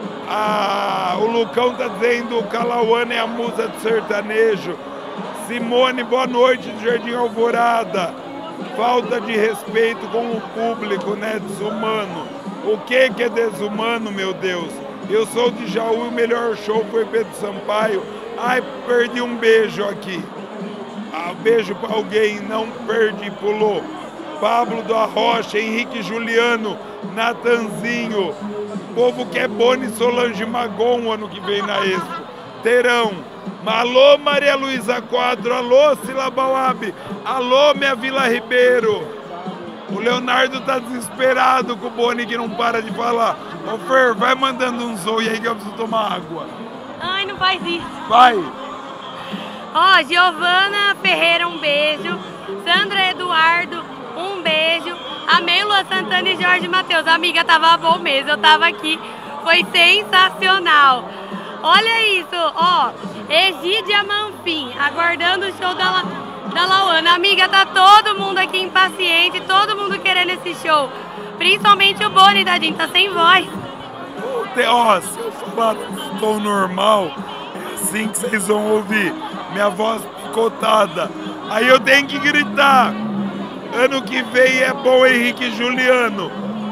O Lucão tá dizendo o Calauana é a musa do sertanejo. Simone, boa noite do Jardim Alvorada. Falta de respeito com o público, né? Desumano. O que é desumano, meu Deus? Eu sou de Jaú e o melhor show foi Pedro Sampaio. Ai, perdi um beijo aqui. Beijo pra alguém, não perdi, pulou. Pablo da Rocha, Henrique Juliano, Natanzinho. O povo quer Boni Solange Magon ano que vem na Expo. Terão. Alô, Maria Luísa Quadro. Alô, Sila Bauab. Alô, minha Vila Ribeiro. O Leonardo tá desesperado com o Boni que não para de falar. Ô Fer, vai mandando um zoe aí que eu preciso tomar água. Ai, não faz isso. Vai. Ó, Giovana Ferreira, um beijo. Sandra Eduardo, um beijo. Amei Lua Santana e Jorge Matheus. Amiga, tava bom mesmo, eu tava aqui. Foi sensacional. Olha isso, ó. Egídia Manfim, aguardando o show da Lauana. Amiga, tá todo mundo aqui impaciente, todo mundo querendo esse show. Principalmente o Boni, tadinho, tá sem voz. Ó, se eu falar tom normal, é assim que vocês vão ouvir. Minha voz picotada. Aí eu tenho que gritar. Ano que vem é bom Henrique Juliano.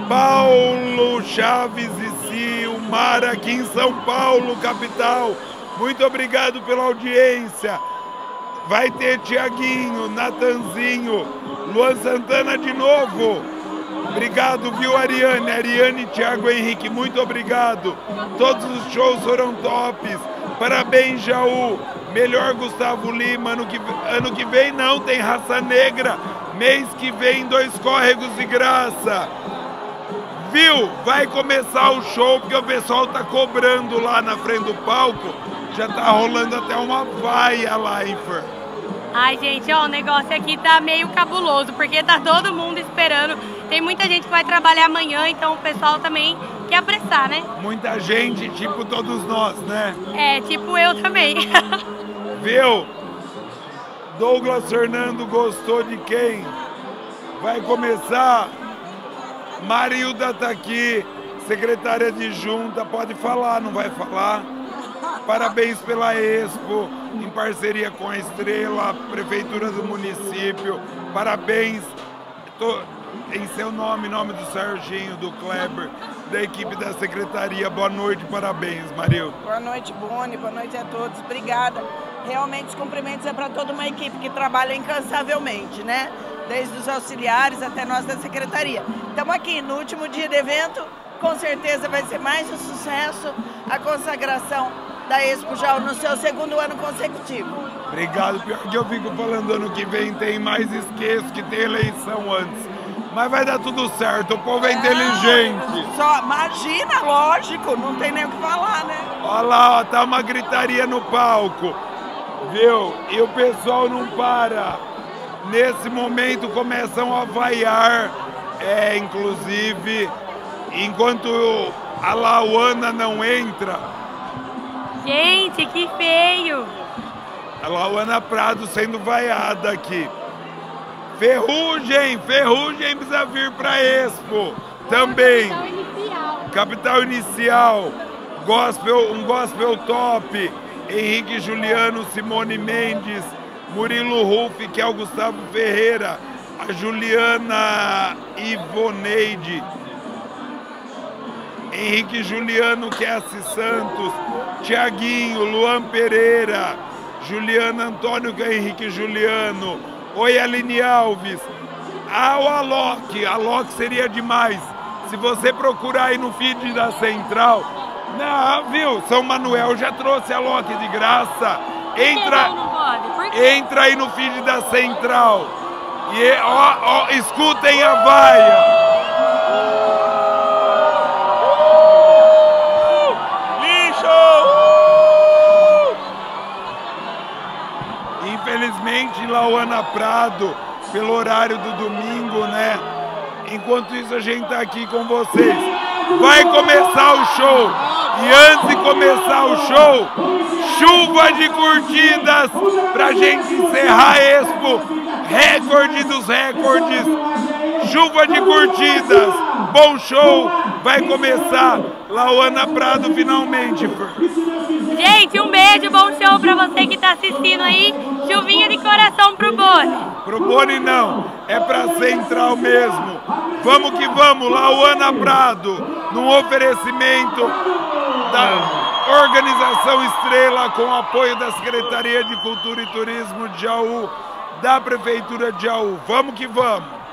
Paulo Chaves e Silmara aqui em São Paulo, capital. Muito obrigado pela audiência. Vai ter Tiaguinho, Natanzinho, Luan Santana de novo. Obrigado, viu, Ariane? Ariane, Thiago Henrique, muito obrigado. Todos os shows foram tops. Parabéns, Jaú. Melhor Gustavo Lima. Ano que vem não, tem Raça Negra. Mês que vem, 2 córregos de graça. Viu? Vai começar o show, porque o pessoal tá cobrando lá na frente do palco. Já tá rolando até uma vaia lá, hein, Fer? Ai, gente, ó, o negócio aqui tá meio cabuloso, porque tá todo mundo esperando. Tem muita gente que vai trabalhar amanhã, então o pessoal também quer apressar, né? Muita gente, tipo todos nós, né? É, tipo eu também. Viu? Douglas Fernando gostou de quem? Vai começar. Marilda tá aqui, secretária de junta, pode falar, não vai falar? Parabéns pela Expo, em parceria com a Estrela, Prefeitura do município. Parabéns em seu nome, em nome do Serginho, do Kleber, da equipe da Secretaria. Boa noite, parabéns, Marilda. Boa noite, Boni, boa noite a todos. Obrigada. Realmente, os cumprimentos é para toda uma equipe que trabalha incansavelmente, né? Desde os auxiliares até nós da Secretaria. Estamos aqui no último dia do evento, com certeza vai ser mais um sucesso, a consagração da Expo já no seu 2º ano consecutivo. Obrigado, pior que eu fico falando ano que vem tem mais, esqueço que tem eleição antes. Mas vai dar tudo certo, o povo é inteligente. Só imagina, lógico, não tem nem o que falar, né? Olha lá, ó, tá uma gritaria no palco, viu? E o pessoal não para. Nesse momento começam a vaiar, inclusive, enquanto a Lauana não entra. Gente, que feio! A Lauana Prado sendo vaiada aqui. Ferrugem precisa vir pra Expo também. Capital Inicial. Um gospel top. Henrique Juliano, Simone Mendes, Murilo Ruff, que é o Gustavo Ferreira, a Juliana Ivoneide. Henrique Juliano Kessi Santos, Tiaguinho, Luan Pereira, Juliano Antônio Henrique Juliano, oi Aline Alves, o Alok seria demais, se você procurar aí no feed da Central, não, viu, São Manuel já trouxe Alok de graça, entra aí no feed da Central, e escutem a vaia. Infelizmente, Lauana Prado, pelo horário do domingo, né? Enquanto isso, a gente tá aqui com vocês. Vai começar o show. E antes de começar o show, chuva de curtidas pra gente encerrar a Expo. Recorde dos recordes. Chuva de curtidas. Bom show. Vai começar. Lauana Prado, finalmente. Gente, um beijo, bom show pra você que tá assistindo aí. Chuvinha de coração pro Boni. Pro Boni não, é pra Central mesmo. Vamos que vamos, Lauana Prado, num oferecimento da Organização Estrela, com apoio da Secretaria de Cultura e Turismo de Jaú, da Prefeitura de Jaú. Vamos que vamos.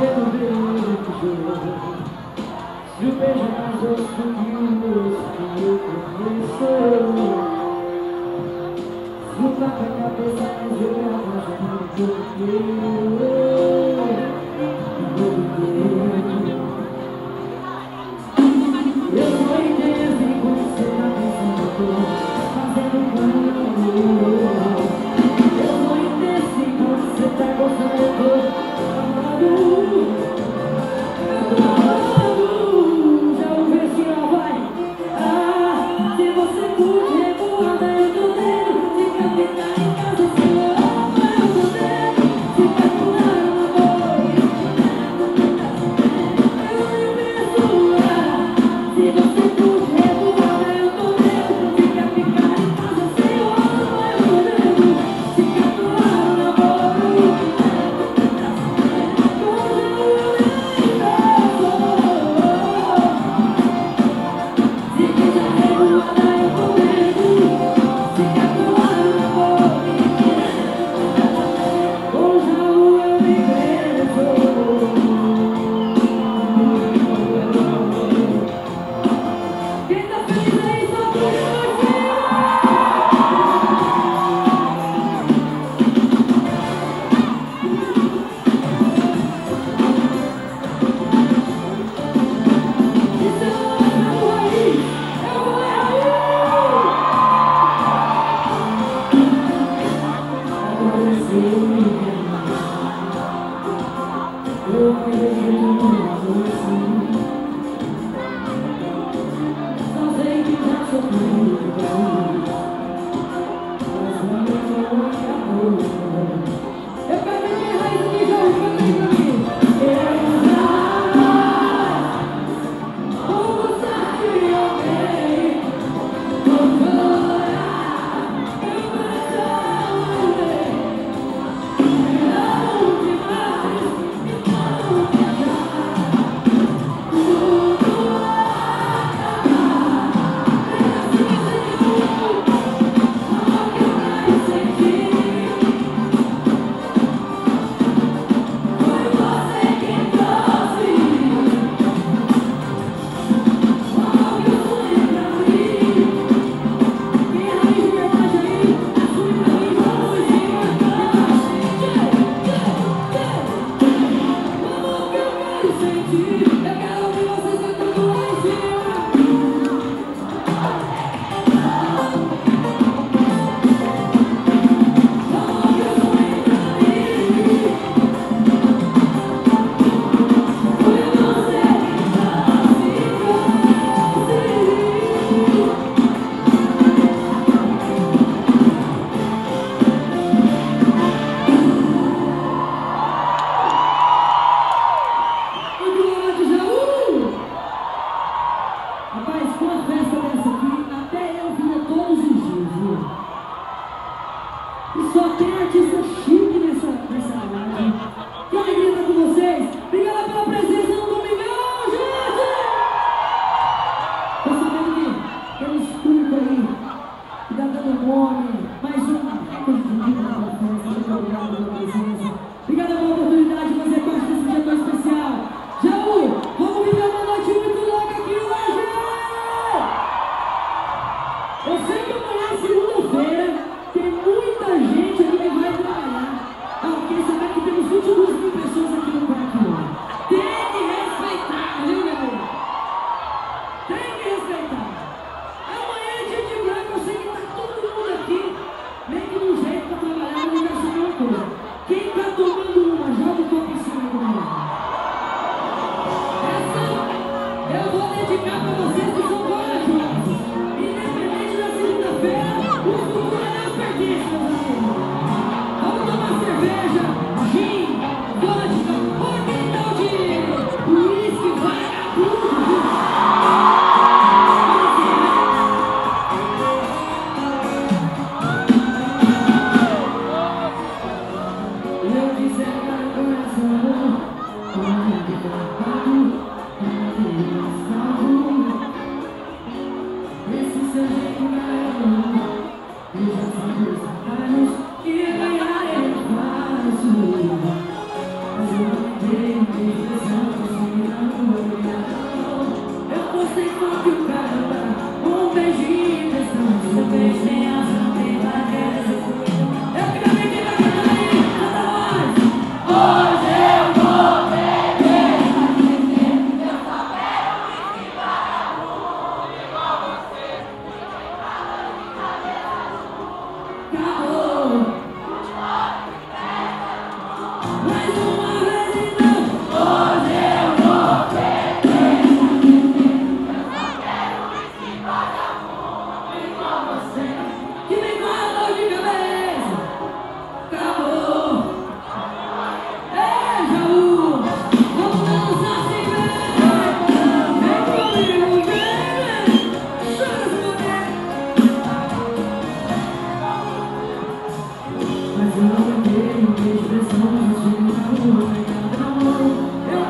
Se o beijo é mais doce do que o eu conheço. Se o papo é cabeça, mas eu gravo a janela do eu sou intenso enquanto você tá pensando, fazendo caminho. Eu sou intenso enquanto você tá gostando, eu tô amando.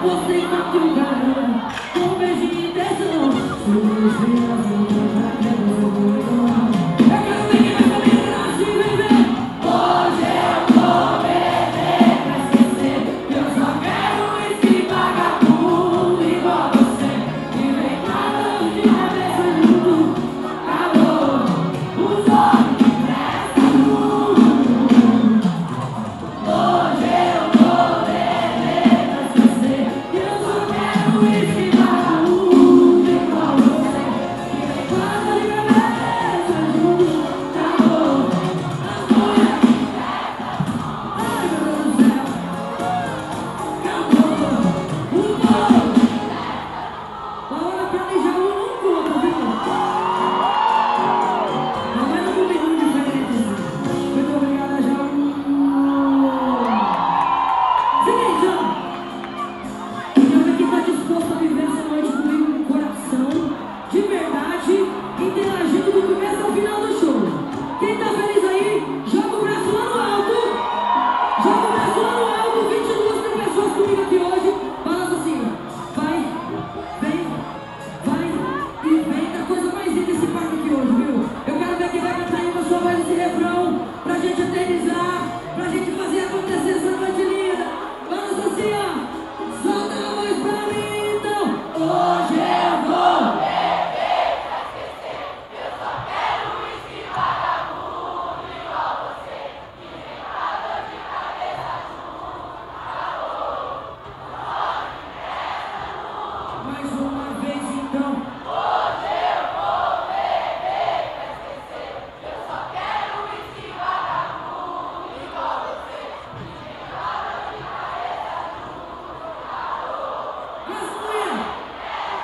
Você enquanto um garota, com um beijinho de tesão. Se eu deixei a vida, já quero ver. Eu quero ver quem vai comer graça e vem ver. Hoje eu vou beber pra esquecer. Eu só quero esse vagabundo igual você. Que vem falando de cabeça junto. Calor, os olhos que prestam tudo. Hoje eu vou beber pra esquecer. Eu só quero esse vagabundo igual você. Que vem falando de cabeça junto. Calor, as mulheres que prestam. Ai meu Deus do céu. Calor, o povo. A hora planejar não conta, viu? Não é um minuto diferente. Muito obrigada, Jaú. Seguinte, ó. Quem aqui tá disposto a viver essa noite comigo com o coração, de verdade, interagindo do começo ao final do show. Quem tá feliz aí, joga o braço lá no alto. Joga o braço lá no alto. 22 mil pessoas comigo aqui hoje. Balança assim, ó. Vai, vem, vai e vem. Da coisa mais linda desse parque aqui hoje, viu? Eu quero ver quem vai cantar aí com a sua voz esse refrão, pra gente eternizar, pra gente fazer acontecer essa noite linda. Balança assim, ó. Solta a voz pra mim, então. Hoje eu vou. Mais uma vez, então. As mulheres.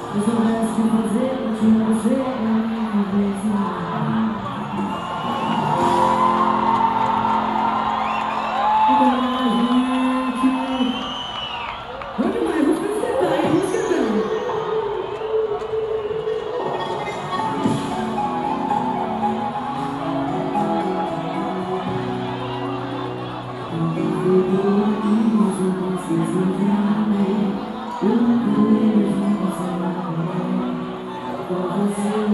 Se soubesse o que fazer, eu tinha você na minha cabeça. Eu não quero mais você.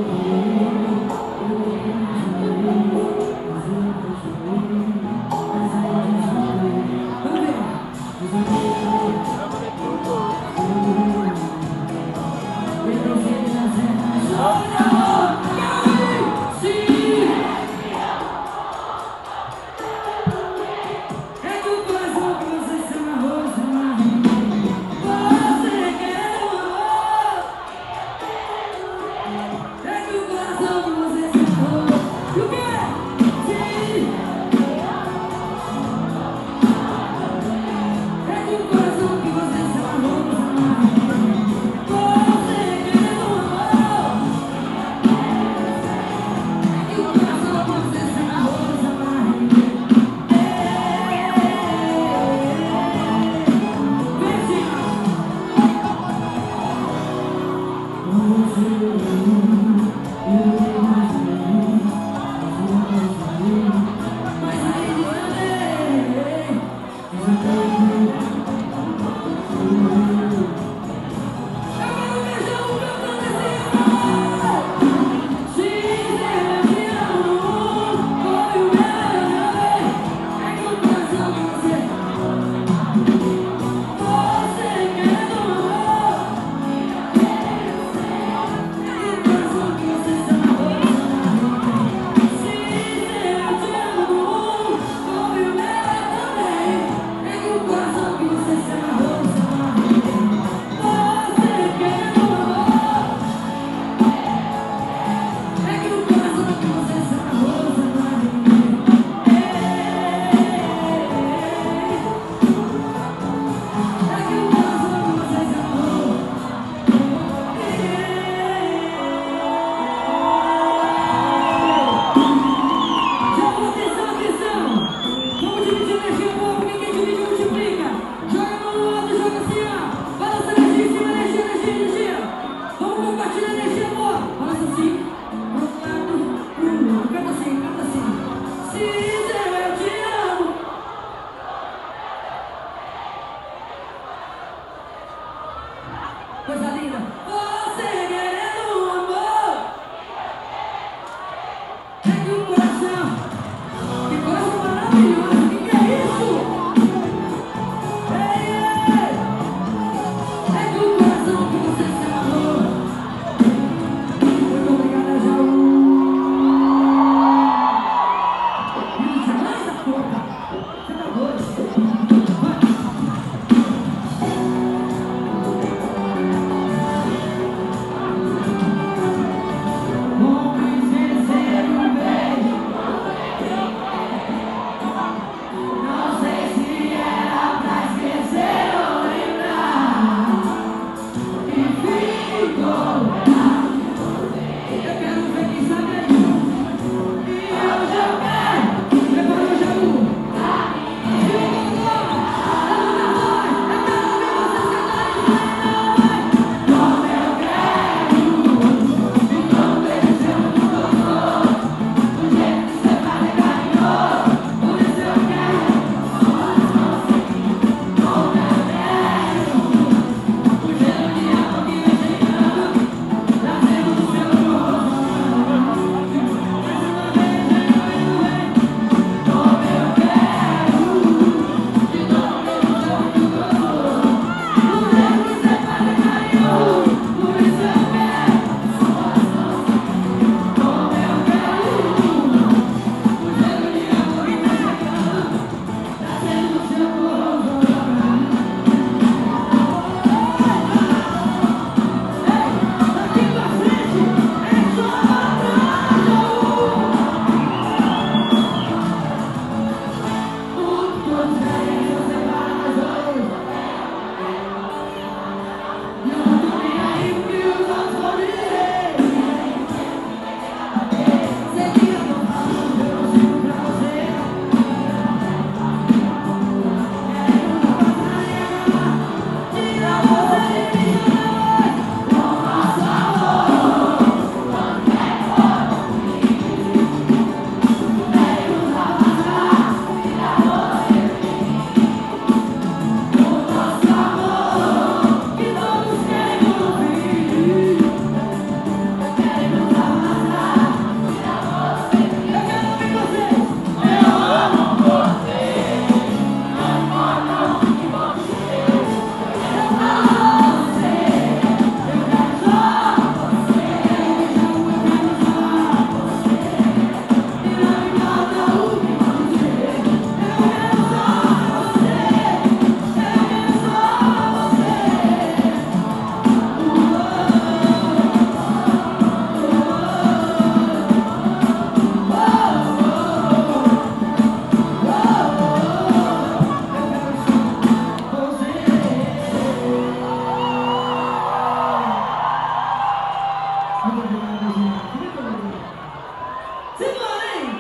Muito obrigado, gente. Muito obrigado. Simbora, hein?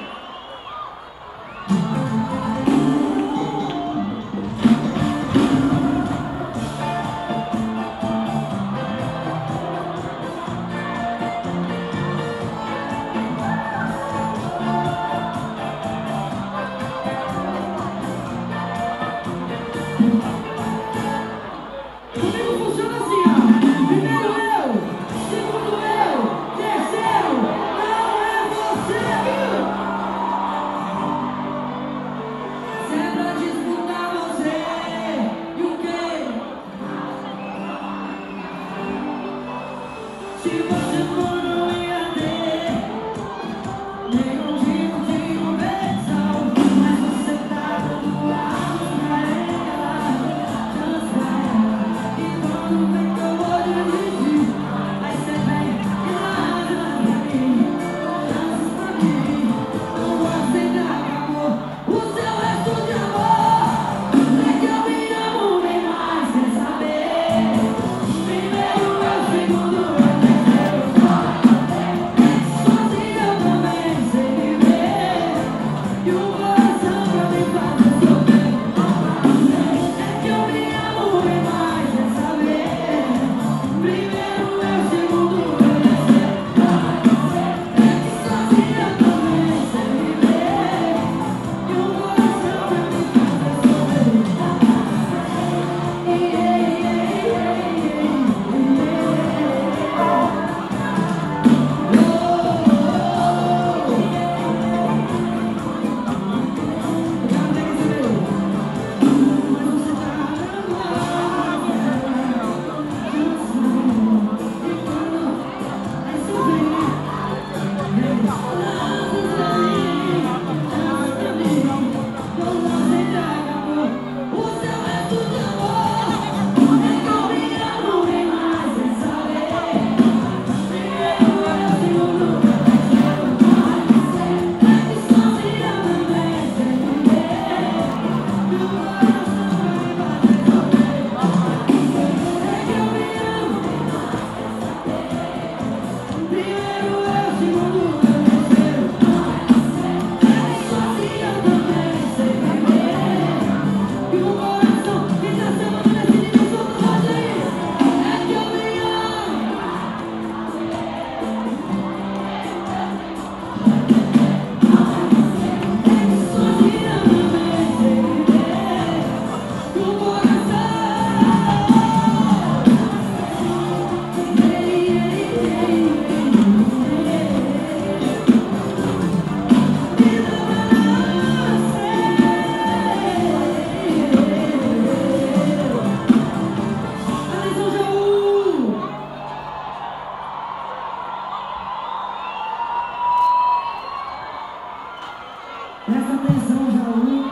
Presta atenção, Jaú.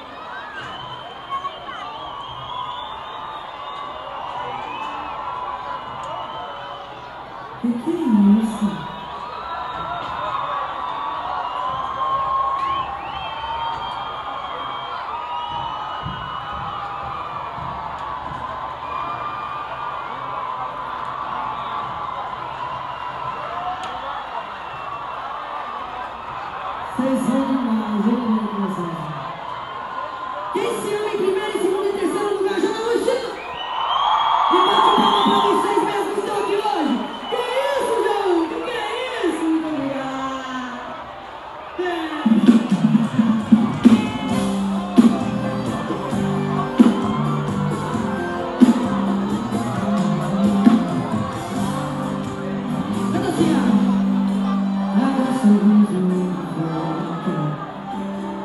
Que é isso? Vocês são demais, eu não vou começar. Quem se ama em primeiro, segundo e terceiro lugar, joga a mochila! E bate palma pra vocês mesmos que estão aqui hoje! Que isso, Jaú? Que é isso? Muito obrigado! Canta assim, ó. Cada sorriso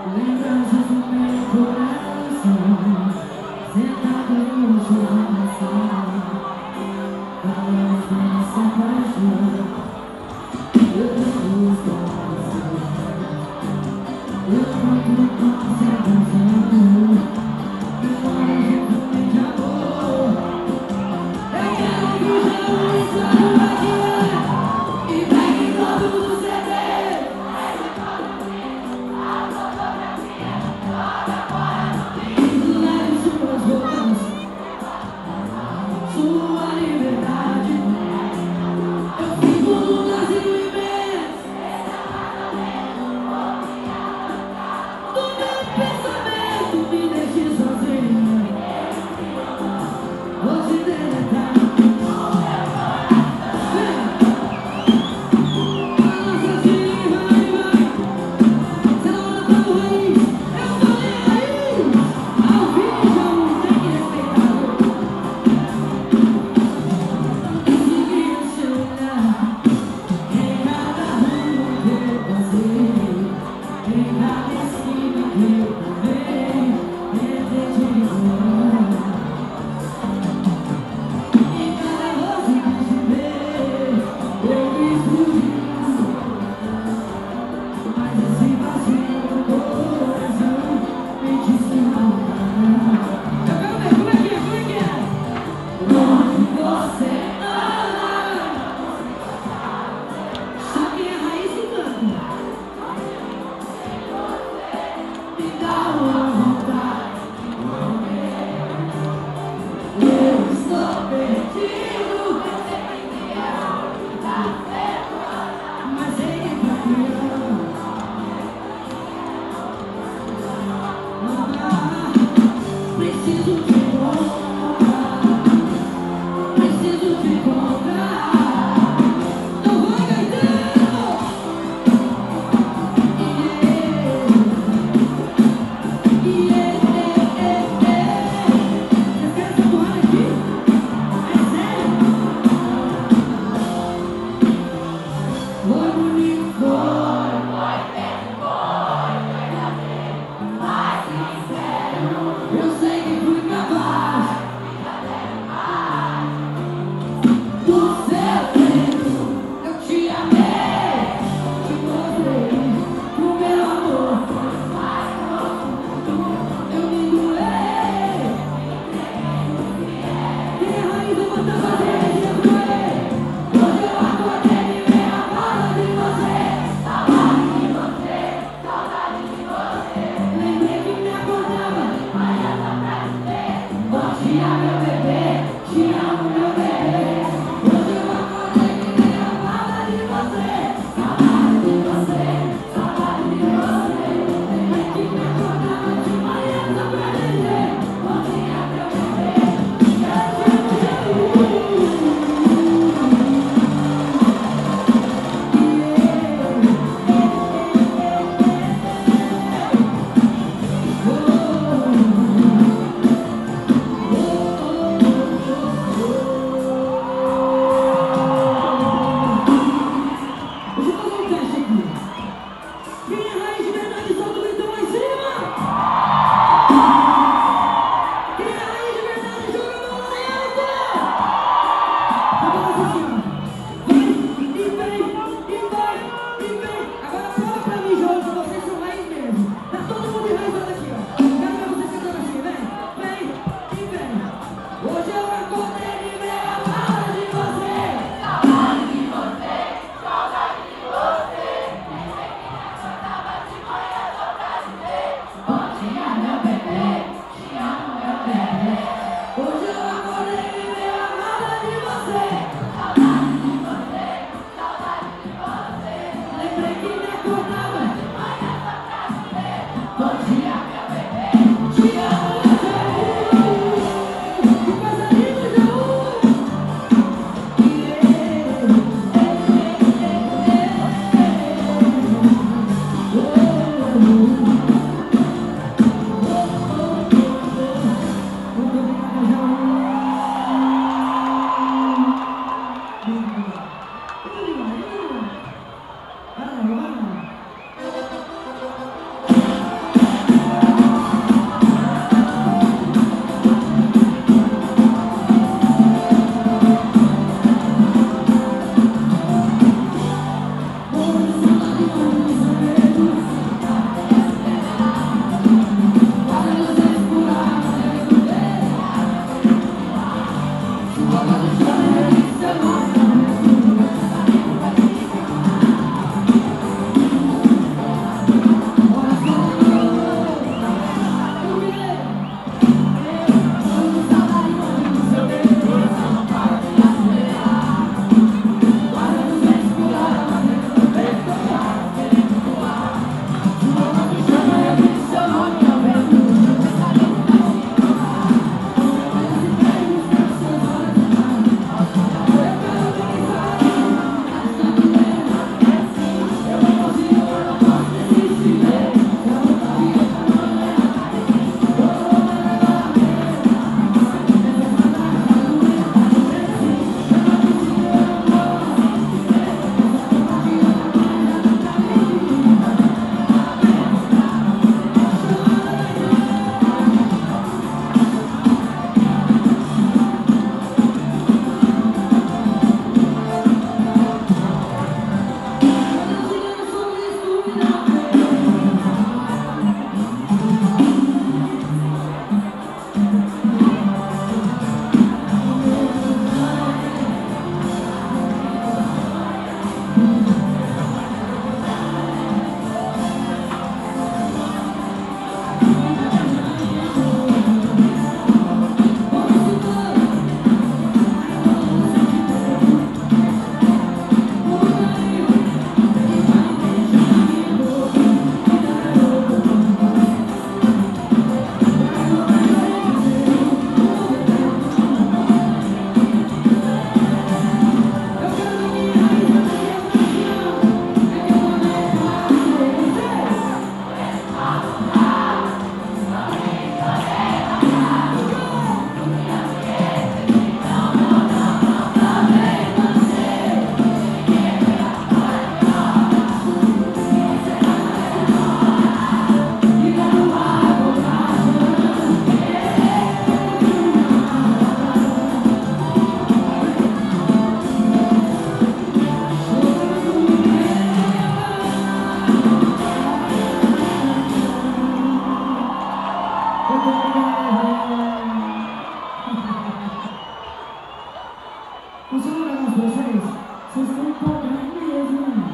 vocês. Vocês estão empolgados mesmo.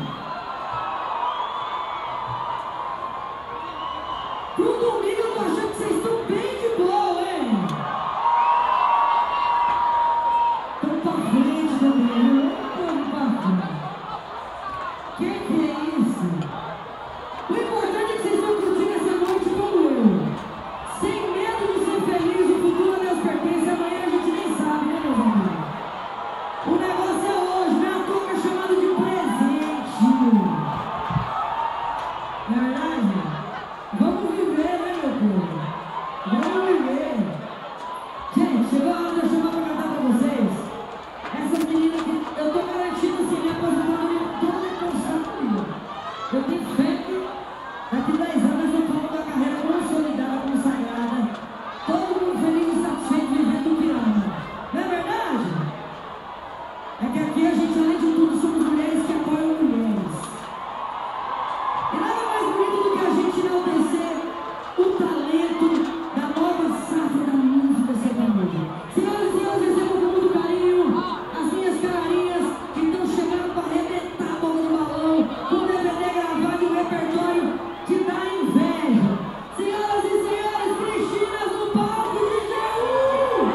Pro domingo eu tô achando que vocês estão bem de boa, hein? Estão pra frente também, estão pra frente. Que é isso? O importante é que vocês estão curtindo essa noite como eu. Sem medo de ser feliz, o futuro a Deus pertence, amanhã a gente nem sabe, né, meus amigos? O negócio é hoje, né? A turma é chamada de presente. Não é verdade? Vamos viver, né, meu povo? Vamos viver. Gente, chegou a hora de eu chamar pra cantar pra vocês. Essas meninas que eu tô garantindo assim, minha aposentadoria toda é cansada comigo. Eu tenho fé que daqui 10 anos eu falo uma carreira consolidada, consagrada. Todo mundo feliz e satisfeito vivendo o que ama. Não é verdade? É que aqui a gente, além de tudo, somos mulheres que apoiam mulheres. E nada mais bonito do que a gente enaltecer o talento da nova safra da música sertaneja. Senhoras e senhores, recebam com muito carinho as minhas carinhas que estão chegando para arrebentar a boca do balão, com o DVD gravado e um repertório que dá inveja. Senhoras e senhores, Cristinas no palco de Jaú!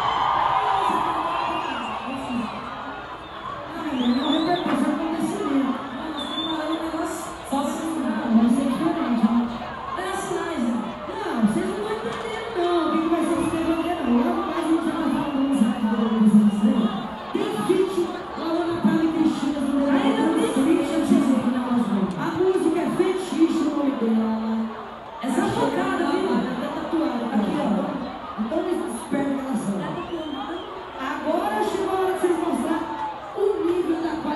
Ai, meu repertório é acontecimento. Só se não, isso é diferente, né? Dá sinais, né? Não, vocês não vão entender não o que vai ser esse DVD não. Logo mais a gente já vai falar uns rápidos né? Tem feat lá na Prada e Cristina no DVD. Ainda tem feat, eu tinha aqui na Amazônia. A música é Fetiche, o nome dela. Essa focada, viu? Tá tatuada aqui, ó. Então me espera que elas são. Agora chegou a hora de vocês mostrar o nível da qualidade.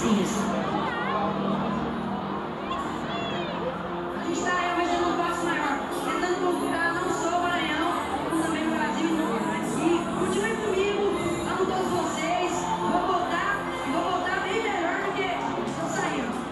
Parecis. A gente está imaginando um passo maior, tentando conquistar não só o Maranhão, como também o Brasil e o mundo. E continuem comigo, amo todos vocês, vou voltar bem melhor do que estou saindo.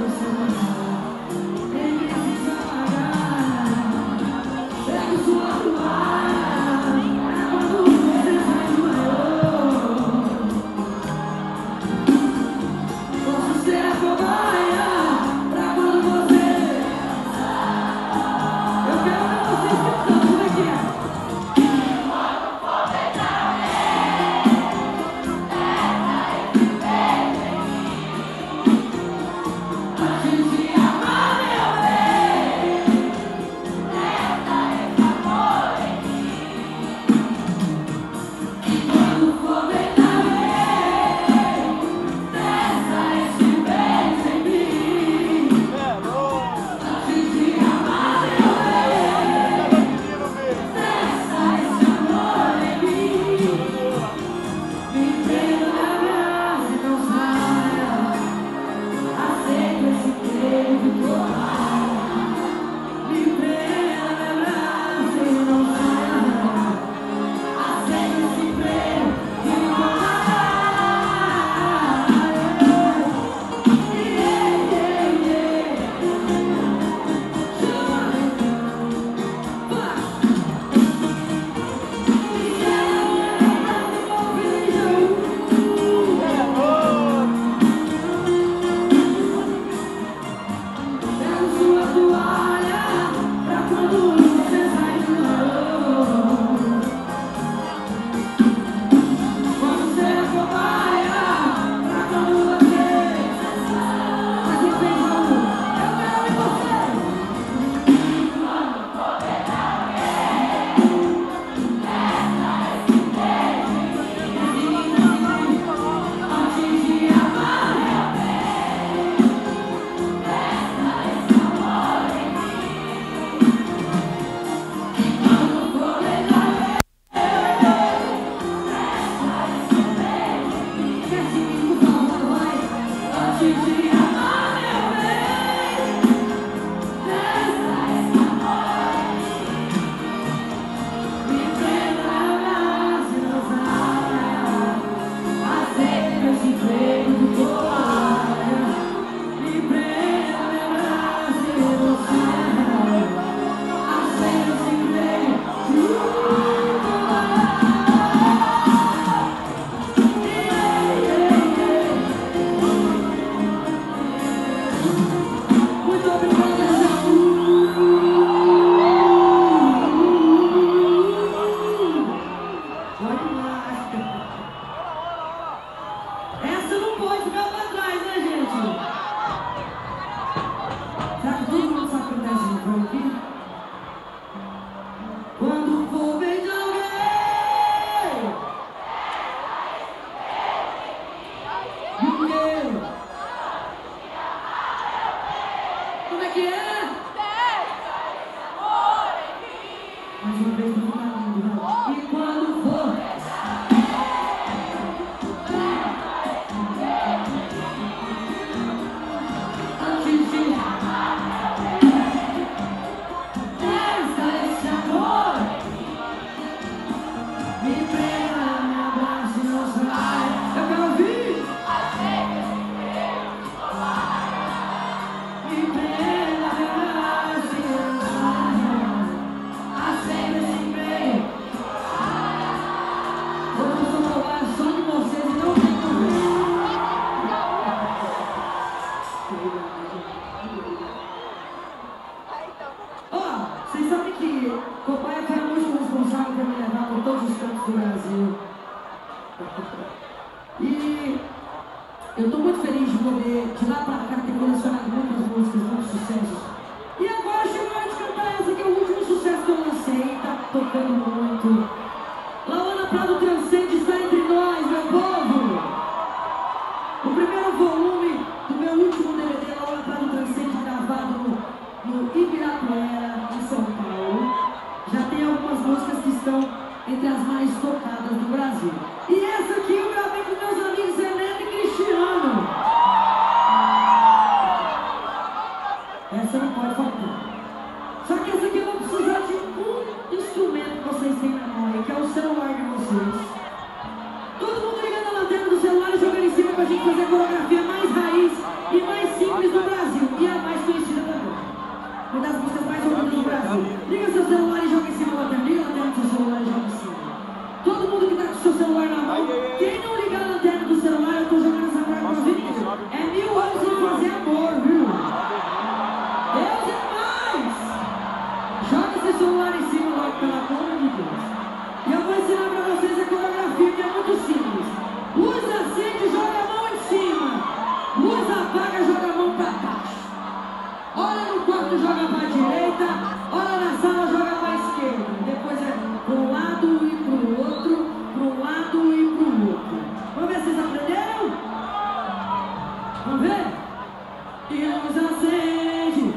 Pega o suor Mais uma vez no final, vai. E quando for. Antes de. Esse amor. Me prenda, me abrace, não sai. Eu quero ouvir. Me prenda, me abrace, não sai. Aceita esse bem. Vamos falar só de vocês e não tem problema. Ó, vocês sabem que Copaia foi a música responsável por me levar por todos os cantos do Brasil. E eu tô muito feliz de poder, de lá pra cá, ter colecionado muitas músicas, muitos sucessos. E agora chegou a hora de cantar essa, que é o último sucesso que eu lancei, tá tocando muito. Lauana Prado Transcende está entre nós, meu povo! O primeiro volume do meu último DVD, Lauana Prado Transcende, gravado no Ibirapuera, em São Paulo. Já tem algumas músicas que estão entre as mais tocadas do Brasil. E essa aqui eu gravei com meus amigos Renan e Cristiano. Essa não pode faltar. Só que essa aqui eu vou precisar de um instrumento que vocês têm na mão, que é o celular de vocês. Todo mundo ligando a lanterna do celular e jogando em cima pra gente fazer a coreografia mais raiz e mais simples do Brasil. E a mais conhecida também. Uma das músicas mais ouvidas do Brasil. Liga seu celular e joga em cima da lanterna. Liga a lanterna do seu celular e joga em cima. Todo mundo que tá com o seu celular na mão, quem não ligar a lanterna do celular, eu tô jogando essa parte pra você. É 1000 anos sem fazer amor, viu? Deus é mais! Joga esse celular em cima logo, pela amor de Deus. E eu vou ensinar pra vocês a coreografia, que é muito simples. Luz acende, joga a mão em cima. Luz apaga, joga a mão pra baixo. Olha no quarto, joga pra direita. Olha na sala, joga pra esquerda. Depois é pro lado e pro outro, pro lado e pro outro. Vamos ver se vocês aprenderam? Vamos ver? E a luz acende.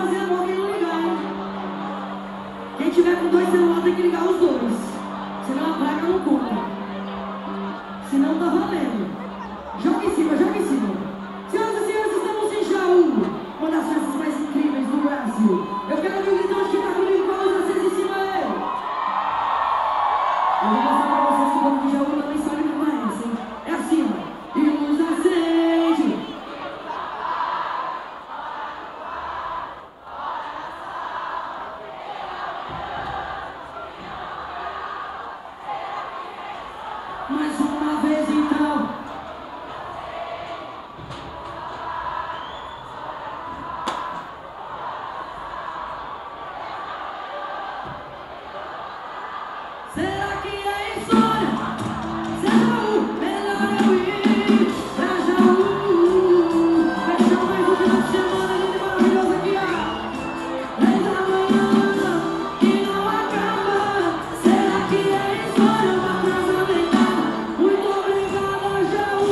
fazer a boca e não ligar, hein? Quem tiver com 2 celulares tem que ligar os 2. Senão a placa não conta. Senão tá valendo. Joga em cima, joga em cima. Senhoras e senhores, estamos em Jaú, uma das festas mais incríveis do Brasil. Eu quero ouvir o gritão de quem tá comigo com a luz acesa em cima aí. Eu vou mostrar pra vocês que o povo de Jaú também sabe cantar essa, hein? É assim, ó. E luz acende. Mais uma vez então. Será que é história? Jaú, melhor eu ir pra Jaú. Fechar mais um final de semana lindo e maravilhoso aqui, ó. 10 da manhã e não acaba. Será que é história? Uma praça deitada. Muito obrigada, Jaú.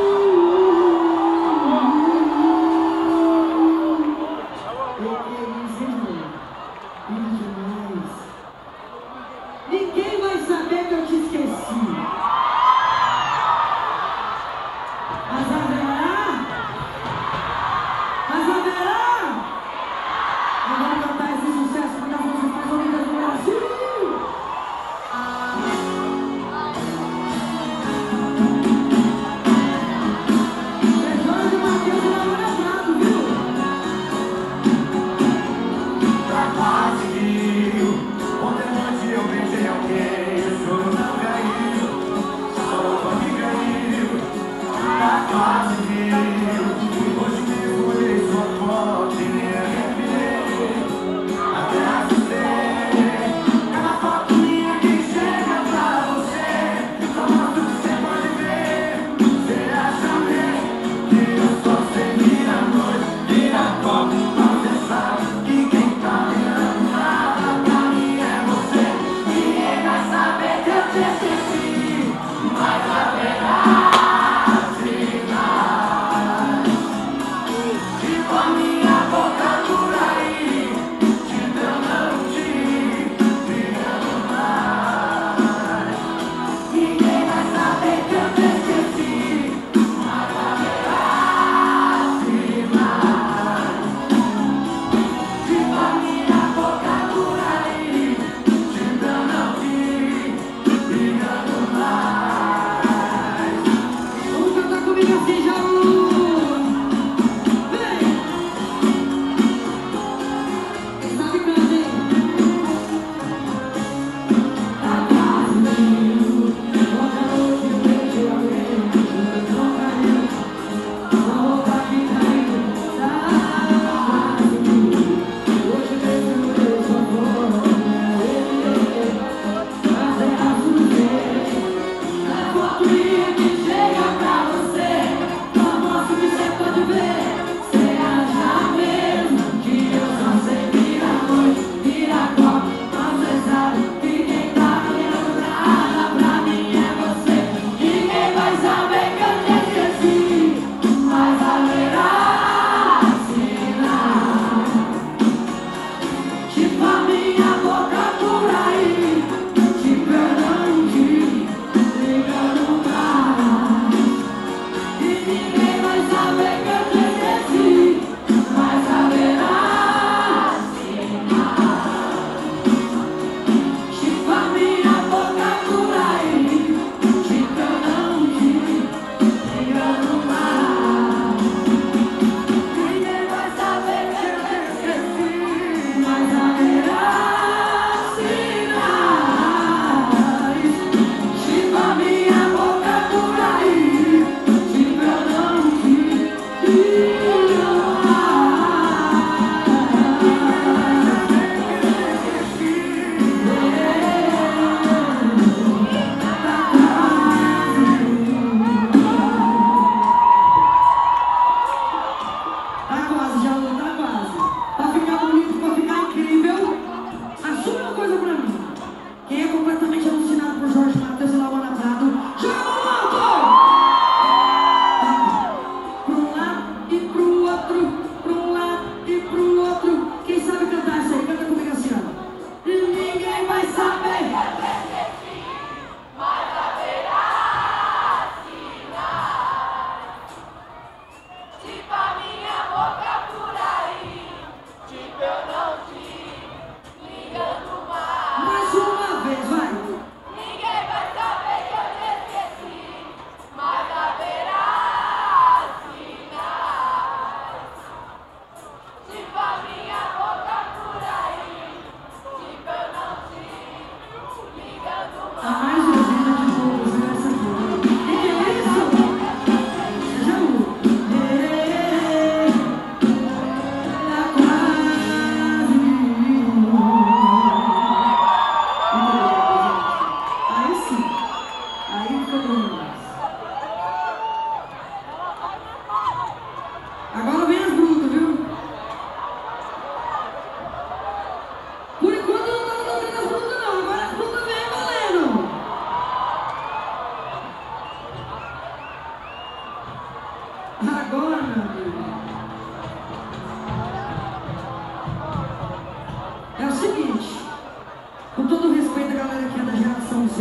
Lindo demais. Ninguém vai saber que eu te esqueci. Mas haverá? Mas haverá? Eu vou cantar esse sucesso porque as músicas mais ouvidas do Brasil. É Jorge Mateus e Laura Prado, viu?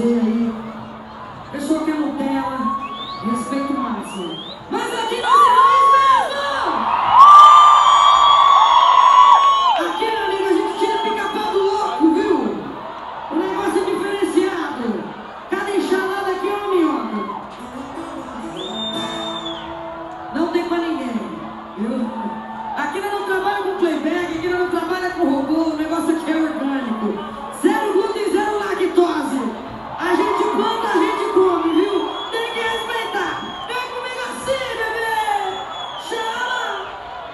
fazer aí. Pessoal que é Nutella, respeito máximo. Mas aqui nós é mesmo! Aqui, meu amigo, a gente tira pica-pau do louco, viu? O negócio é diferenciado. Cada enxalada aqui é uma minhoca. Não tem pra ninguém, viu? Aqui nós não trabalhamos com playback, aqui nós não trabalhamos com robô, o negócio aqui é orgânico. Zero glúten, zero lactose. A gente planta, a gente come, viu? Tem que respeitar. Vem comigo assim, bebê! Chama!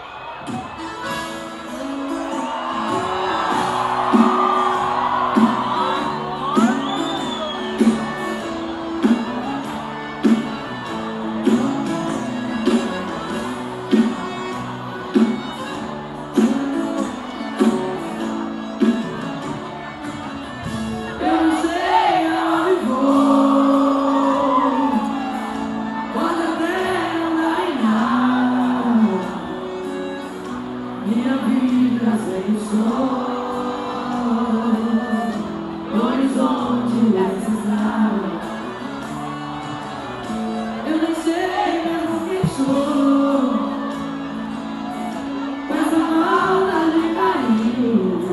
Eu não sei aonde vou, pode até andar em nada. Minha vida sem sol, no horizonte necessário. Eu nem sei mesmo quem sou, com essa falta de carinho.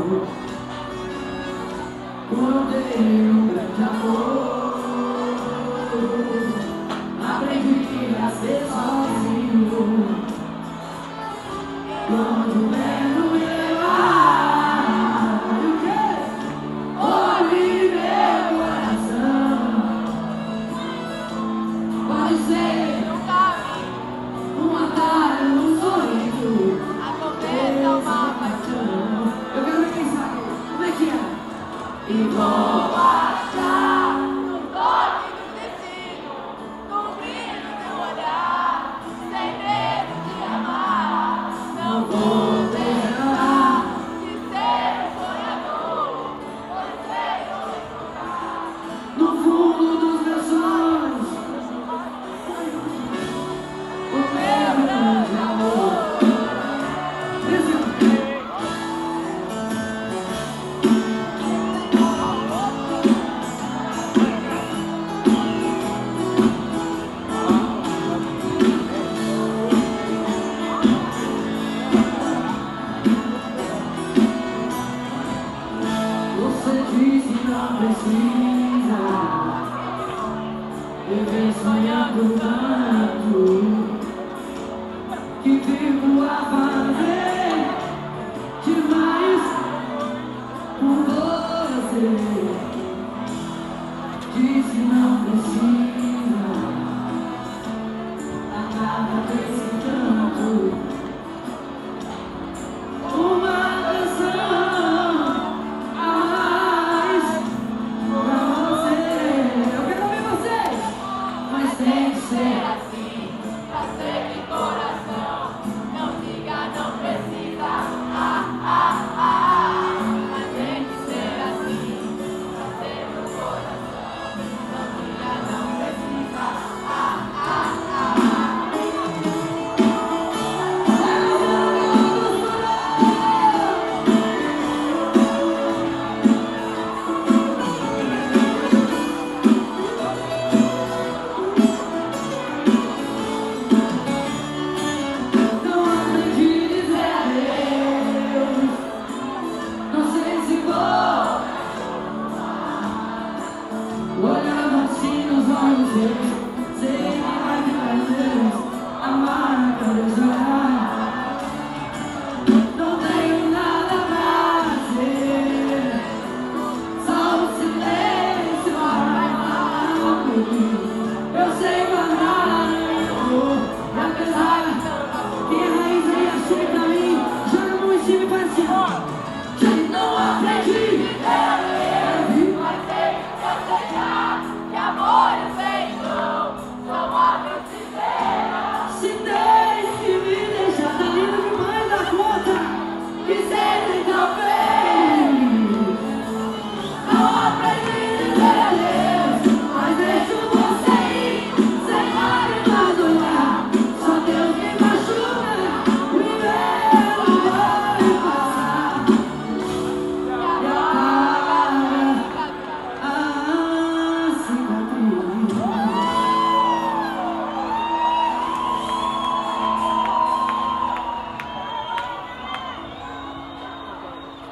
Quando eu dei um grande amor, aprendi a ser sozinho. Quando o vento me levar, o quê? Ouve meu coração. Pode ser um atalho, um sorriso, uma paixão. Eu quero ver quem sabe. Como é que é? E vou achar no toque do destino, no brilho do teu olhar, sem medo de amar. Não vou deixar de ser um sonhador, pois sei onde encontrar. No fundo dos meus sonhos, o meu grande amor. Você diz que não precisa viver sonhando tanto, que fico a fazer demais por você. Diz que não precisa, acaba desse tanto. Uma canção a mais pra você. Eu quero ouvir vocês. Mas tem que ser assim, pra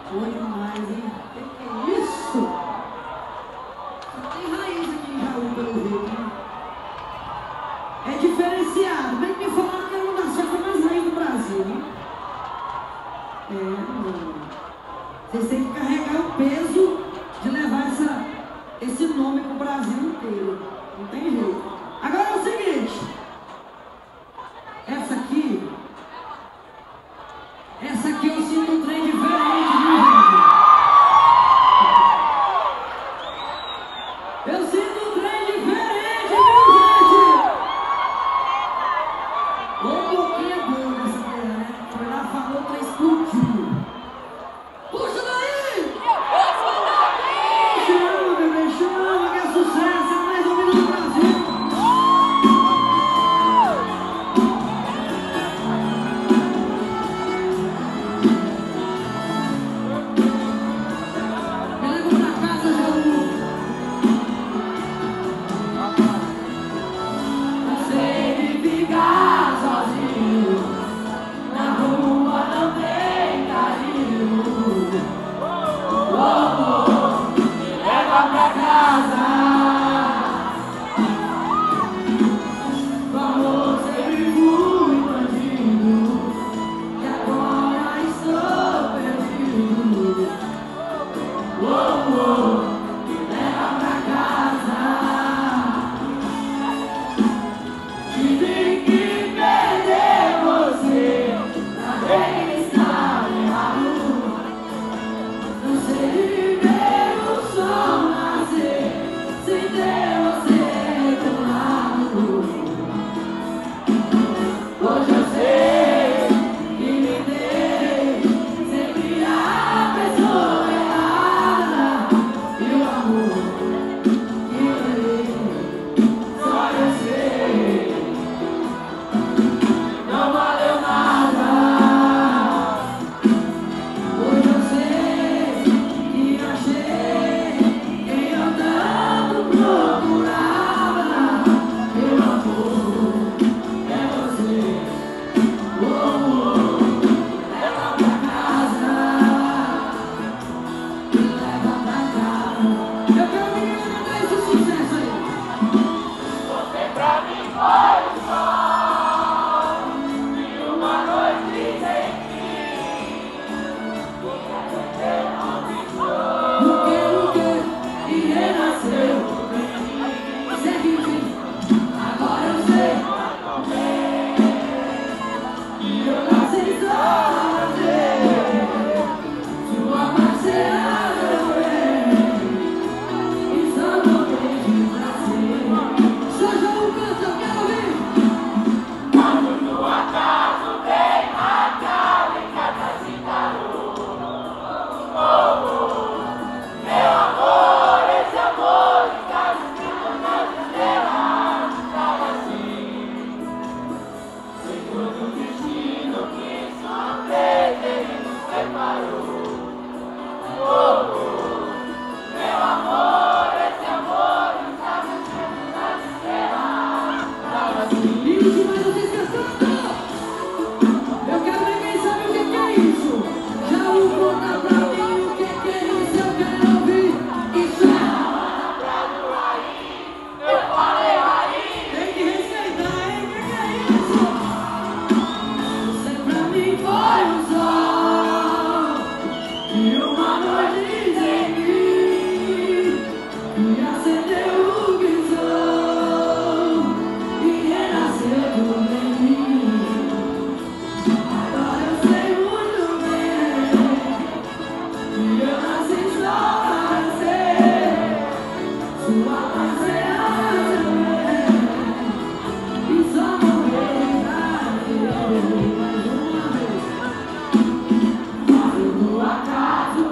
Foi demais, hein? Que é isso? Só tem raiz aqui em Jaú, pelo jeito, né? É diferenciado. Vem me falar que é uma das festas mais raiz do Brasil, hein? Vocês têm que carregar o peso de levar esse nome pro Brasil inteiro. Não tem jeito. Agora é o seguinte. Essa aqui eu sinto um trem diferente, viu, gente? Eu sinto um trem diferente, viu, gente? Ô, boquinha boa nessa mulher, né? Foi lá, falou, o trem explodiu. Puxa daí! Chama, bebê, chama, que é sucesso, é mais ouvido no Brasil. Acaso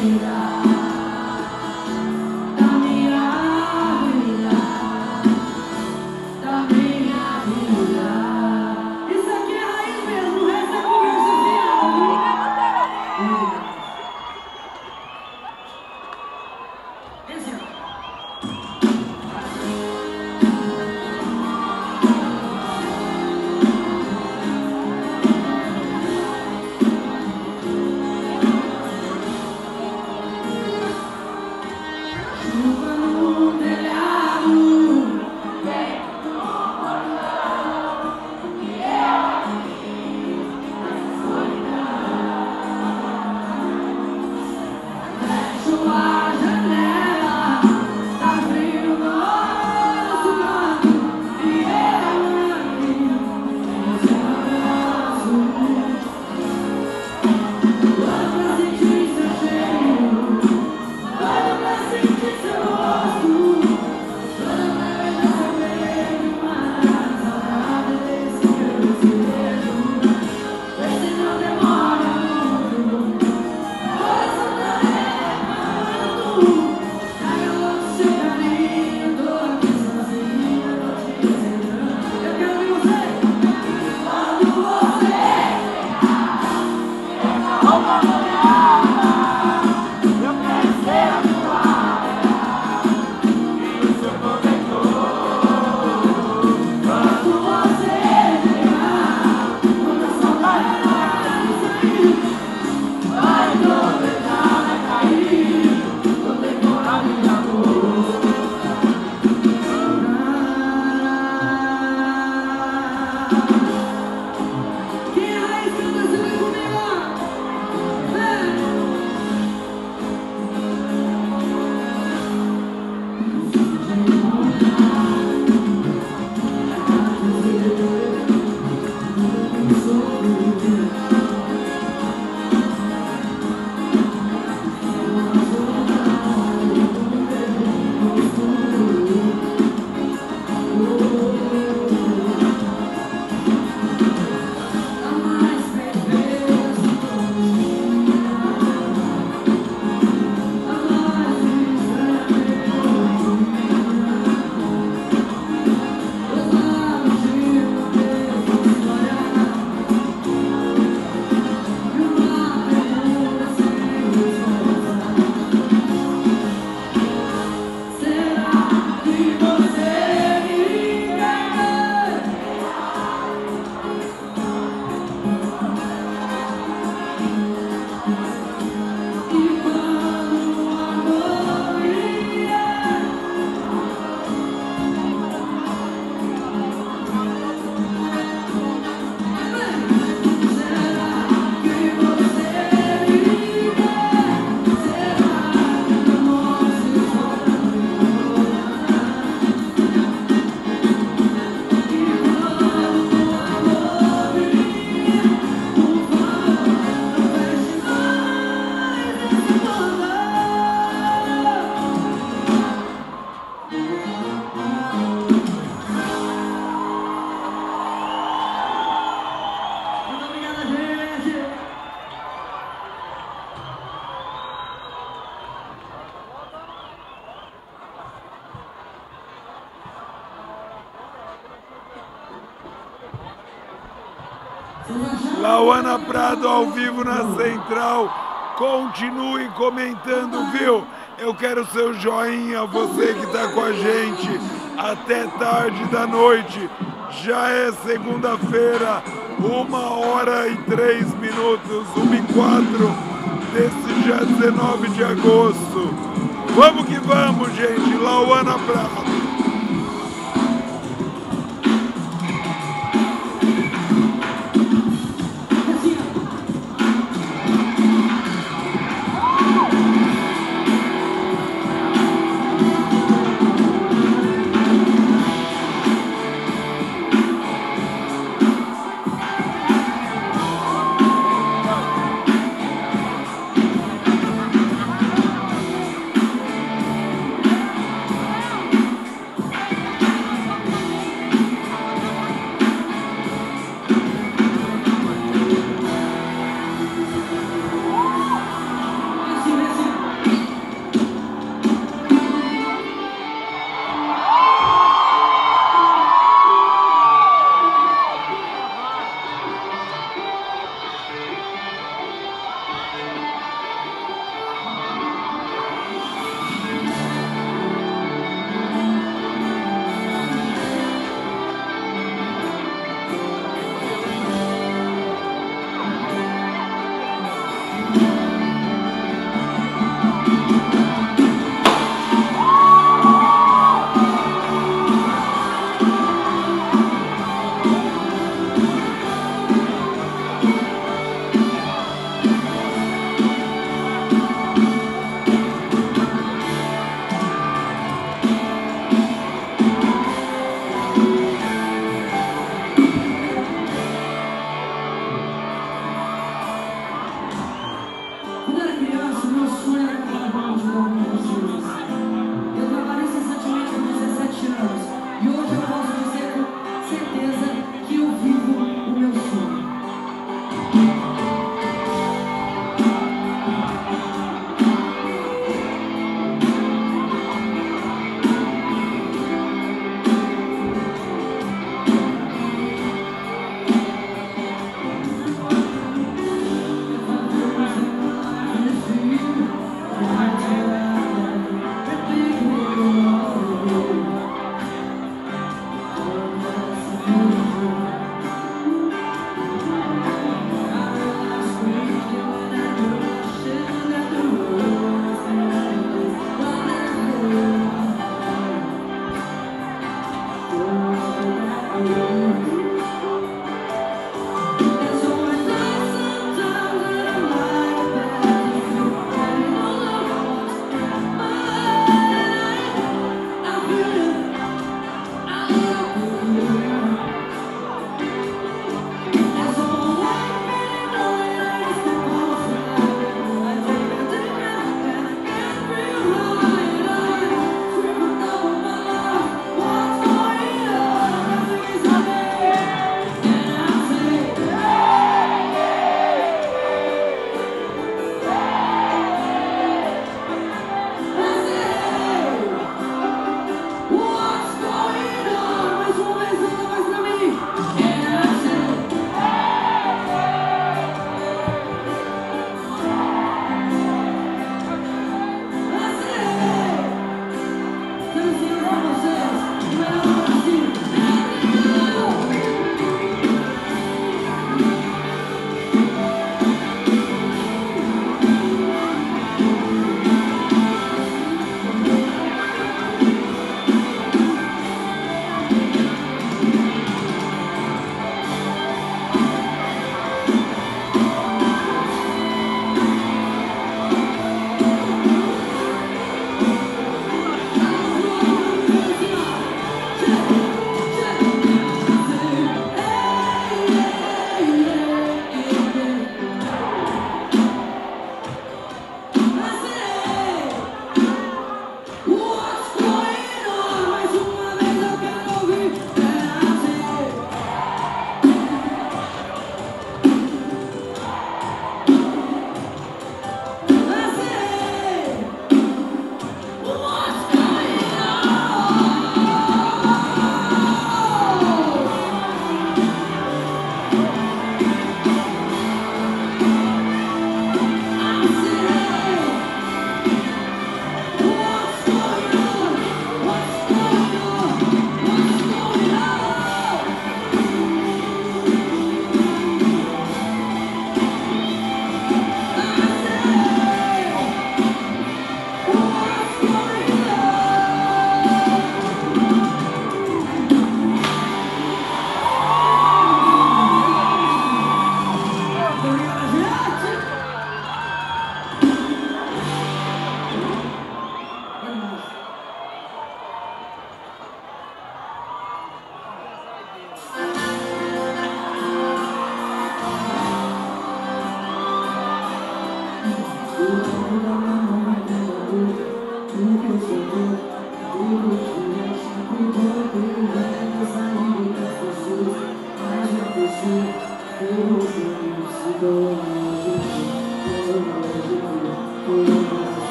Lauana Prado ao vivo na Central. Continue comentando, viu? Eu quero seu joinha, você que tá com a gente até tarde da noite. Já é segunda-feira, 1h03, 1h04 desse dia 19 de agosto. Vamos que vamos, gente. Lauana Prado.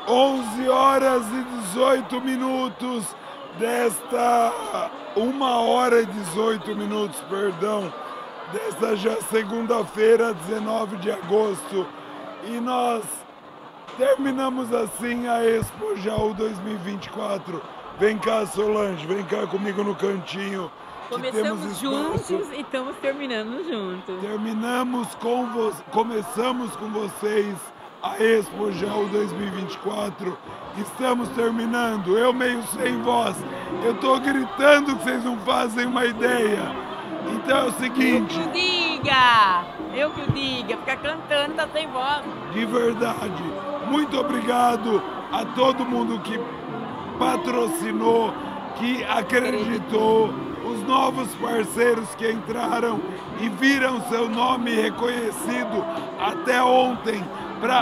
11 horas e 18 minutos desta 1 hora e 18 minutos, perdão, desta já segunda-feira, 19 de agosto. E nós terminamos assim a Expo Jaú 2024. Vem cá, Solange, vem cá comigo no cantinho. Começamos juntos e estamos terminando juntos. Começamos com vocês a Expo Jaú 2024. Estamos terminando. Eu meio sem voz. Eu tô gritando que vocês não fazem uma ideia. Então é o seguinte... Eu que o diga. Ficar cantando, tá sem voz. De verdade. Muito obrigado a todo mundo que patrocinou, que acreditou, os novos parceiros que entraram e viram seu nome reconhecido até ontem para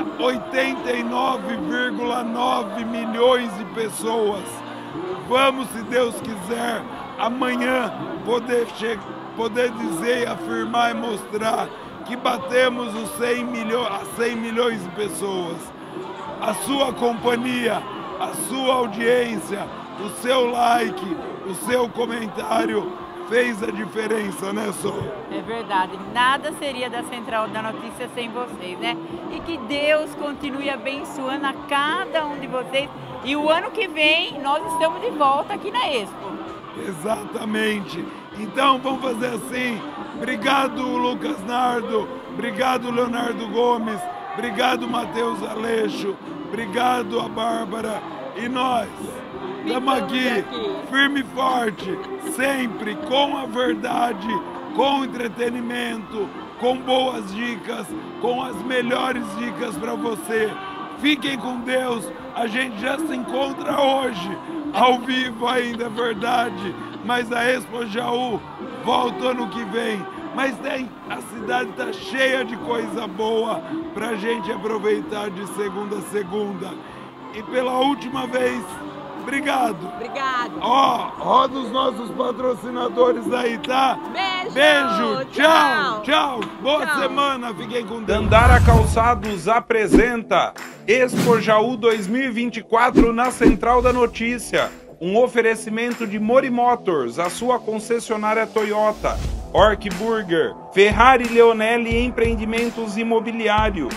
89,9 milhões de pessoas. Vamos, se Deus quiser, amanhã poder dizer, afirmar e mostrar que batemos os 100 milhões de pessoas. A sua companhia, a sua audiência, o seu like, o seu comentário fez a diferença, né, Sol? É verdade, nada seria da Central da Notícia sem vocês, né? E que Deus continue abençoando a cada um de vocês. E o ano que vem nós estamos de volta aqui na Expo. Exatamente. Então vamos fazer assim. Obrigado, Lucas Nardo. Obrigado, Leonardo Gomes. Obrigado, Matheus Aleixo. Obrigado a Bárbara. E nós estamos aqui, firme e forte, sempre com a verdade, com entretenimento, com boas dicas, com as melhores dicas para você. Fiquem com Deus, a gente já se encontra hoje, ao vivo ainda, é verdade, mas a Expo Jaú volta ano que vem. Mas a cidade está cheia de coisa boa para a gente aproveitar de segunda a segunda. E pela última vez, obrigado. Obrigado. Ó, roda os nossos patrocinadores aí, tá? Beijo. Tchau. Tchau. Boa semana. Fiquem com Deus. Dandara Calçados apresenta Expo Jaú 2024 na Central da Notícia. Um oferecimento de Mori Motors, a sua concessionária Toyota. Orc Burger, Ferrari Leonelli Empreendimentos Imobiliários,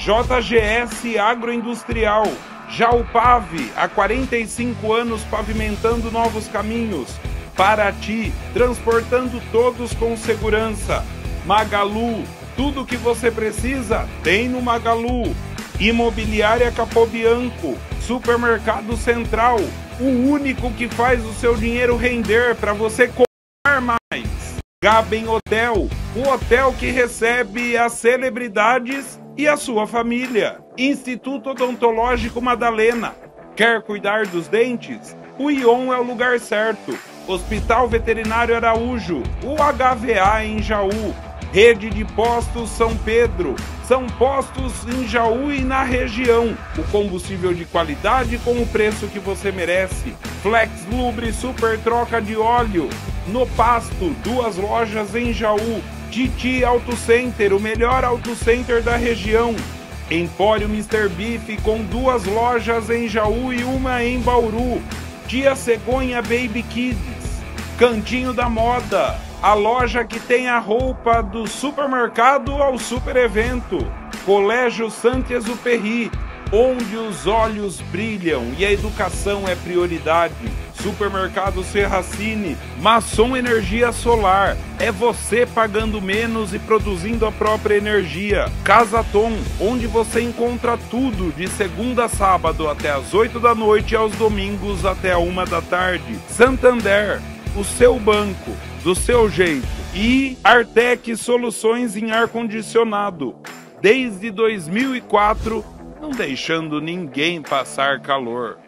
JGS Agroindustrial, Jaupave, há 45 anos pavimentando novos caminhos, Paraty, transportando todos com segurança, Magalu, tudo o que você precisa tem no Magalu, Imobiliária Capobianco, Supermercado Central, o único que faz o seu dinheiro render para você comprar mais. Gaben Hotel, o hotel que recebe as celebridades e a sua família. Instituto Odontológico Madalena. Quer cuidar dos dentes? O Ion é o lugar certo. Hospital Veterinário Araújo, o HVA em Jaú. Rede de Postos São Pedro. São postos em Jaú e na região. O combustível de qualidade com o preço que você merece. Flex Lubre Super Troca de Óleo. No Pasto, 2 lojas em Jaú. Titi Auto Center, o melhor auto center da região. Empório Mr. Beef com 2 lojas em Jaú e uma em Bauru. Tia Cegonha Baby Kids. Cantinho da Moda, a loja que tem a roupa do supermercado ao super evento. Colégio Saint-Exupéry, onde os olhos brilham e a educação é prioridade. Supermercado Serracine, Maçom Energia Solar, é você pagando menos e produzindo a própria energia. Casa Tom, onde você encontra tudo de segunda a sábado até as 8 da noite e aos domingos até a 1 da tarde. Santander, o seu banco, do seu jeito. E Artec Soluções em Ar-Condicionado, desde 2004, não deixando ninguém passar calor.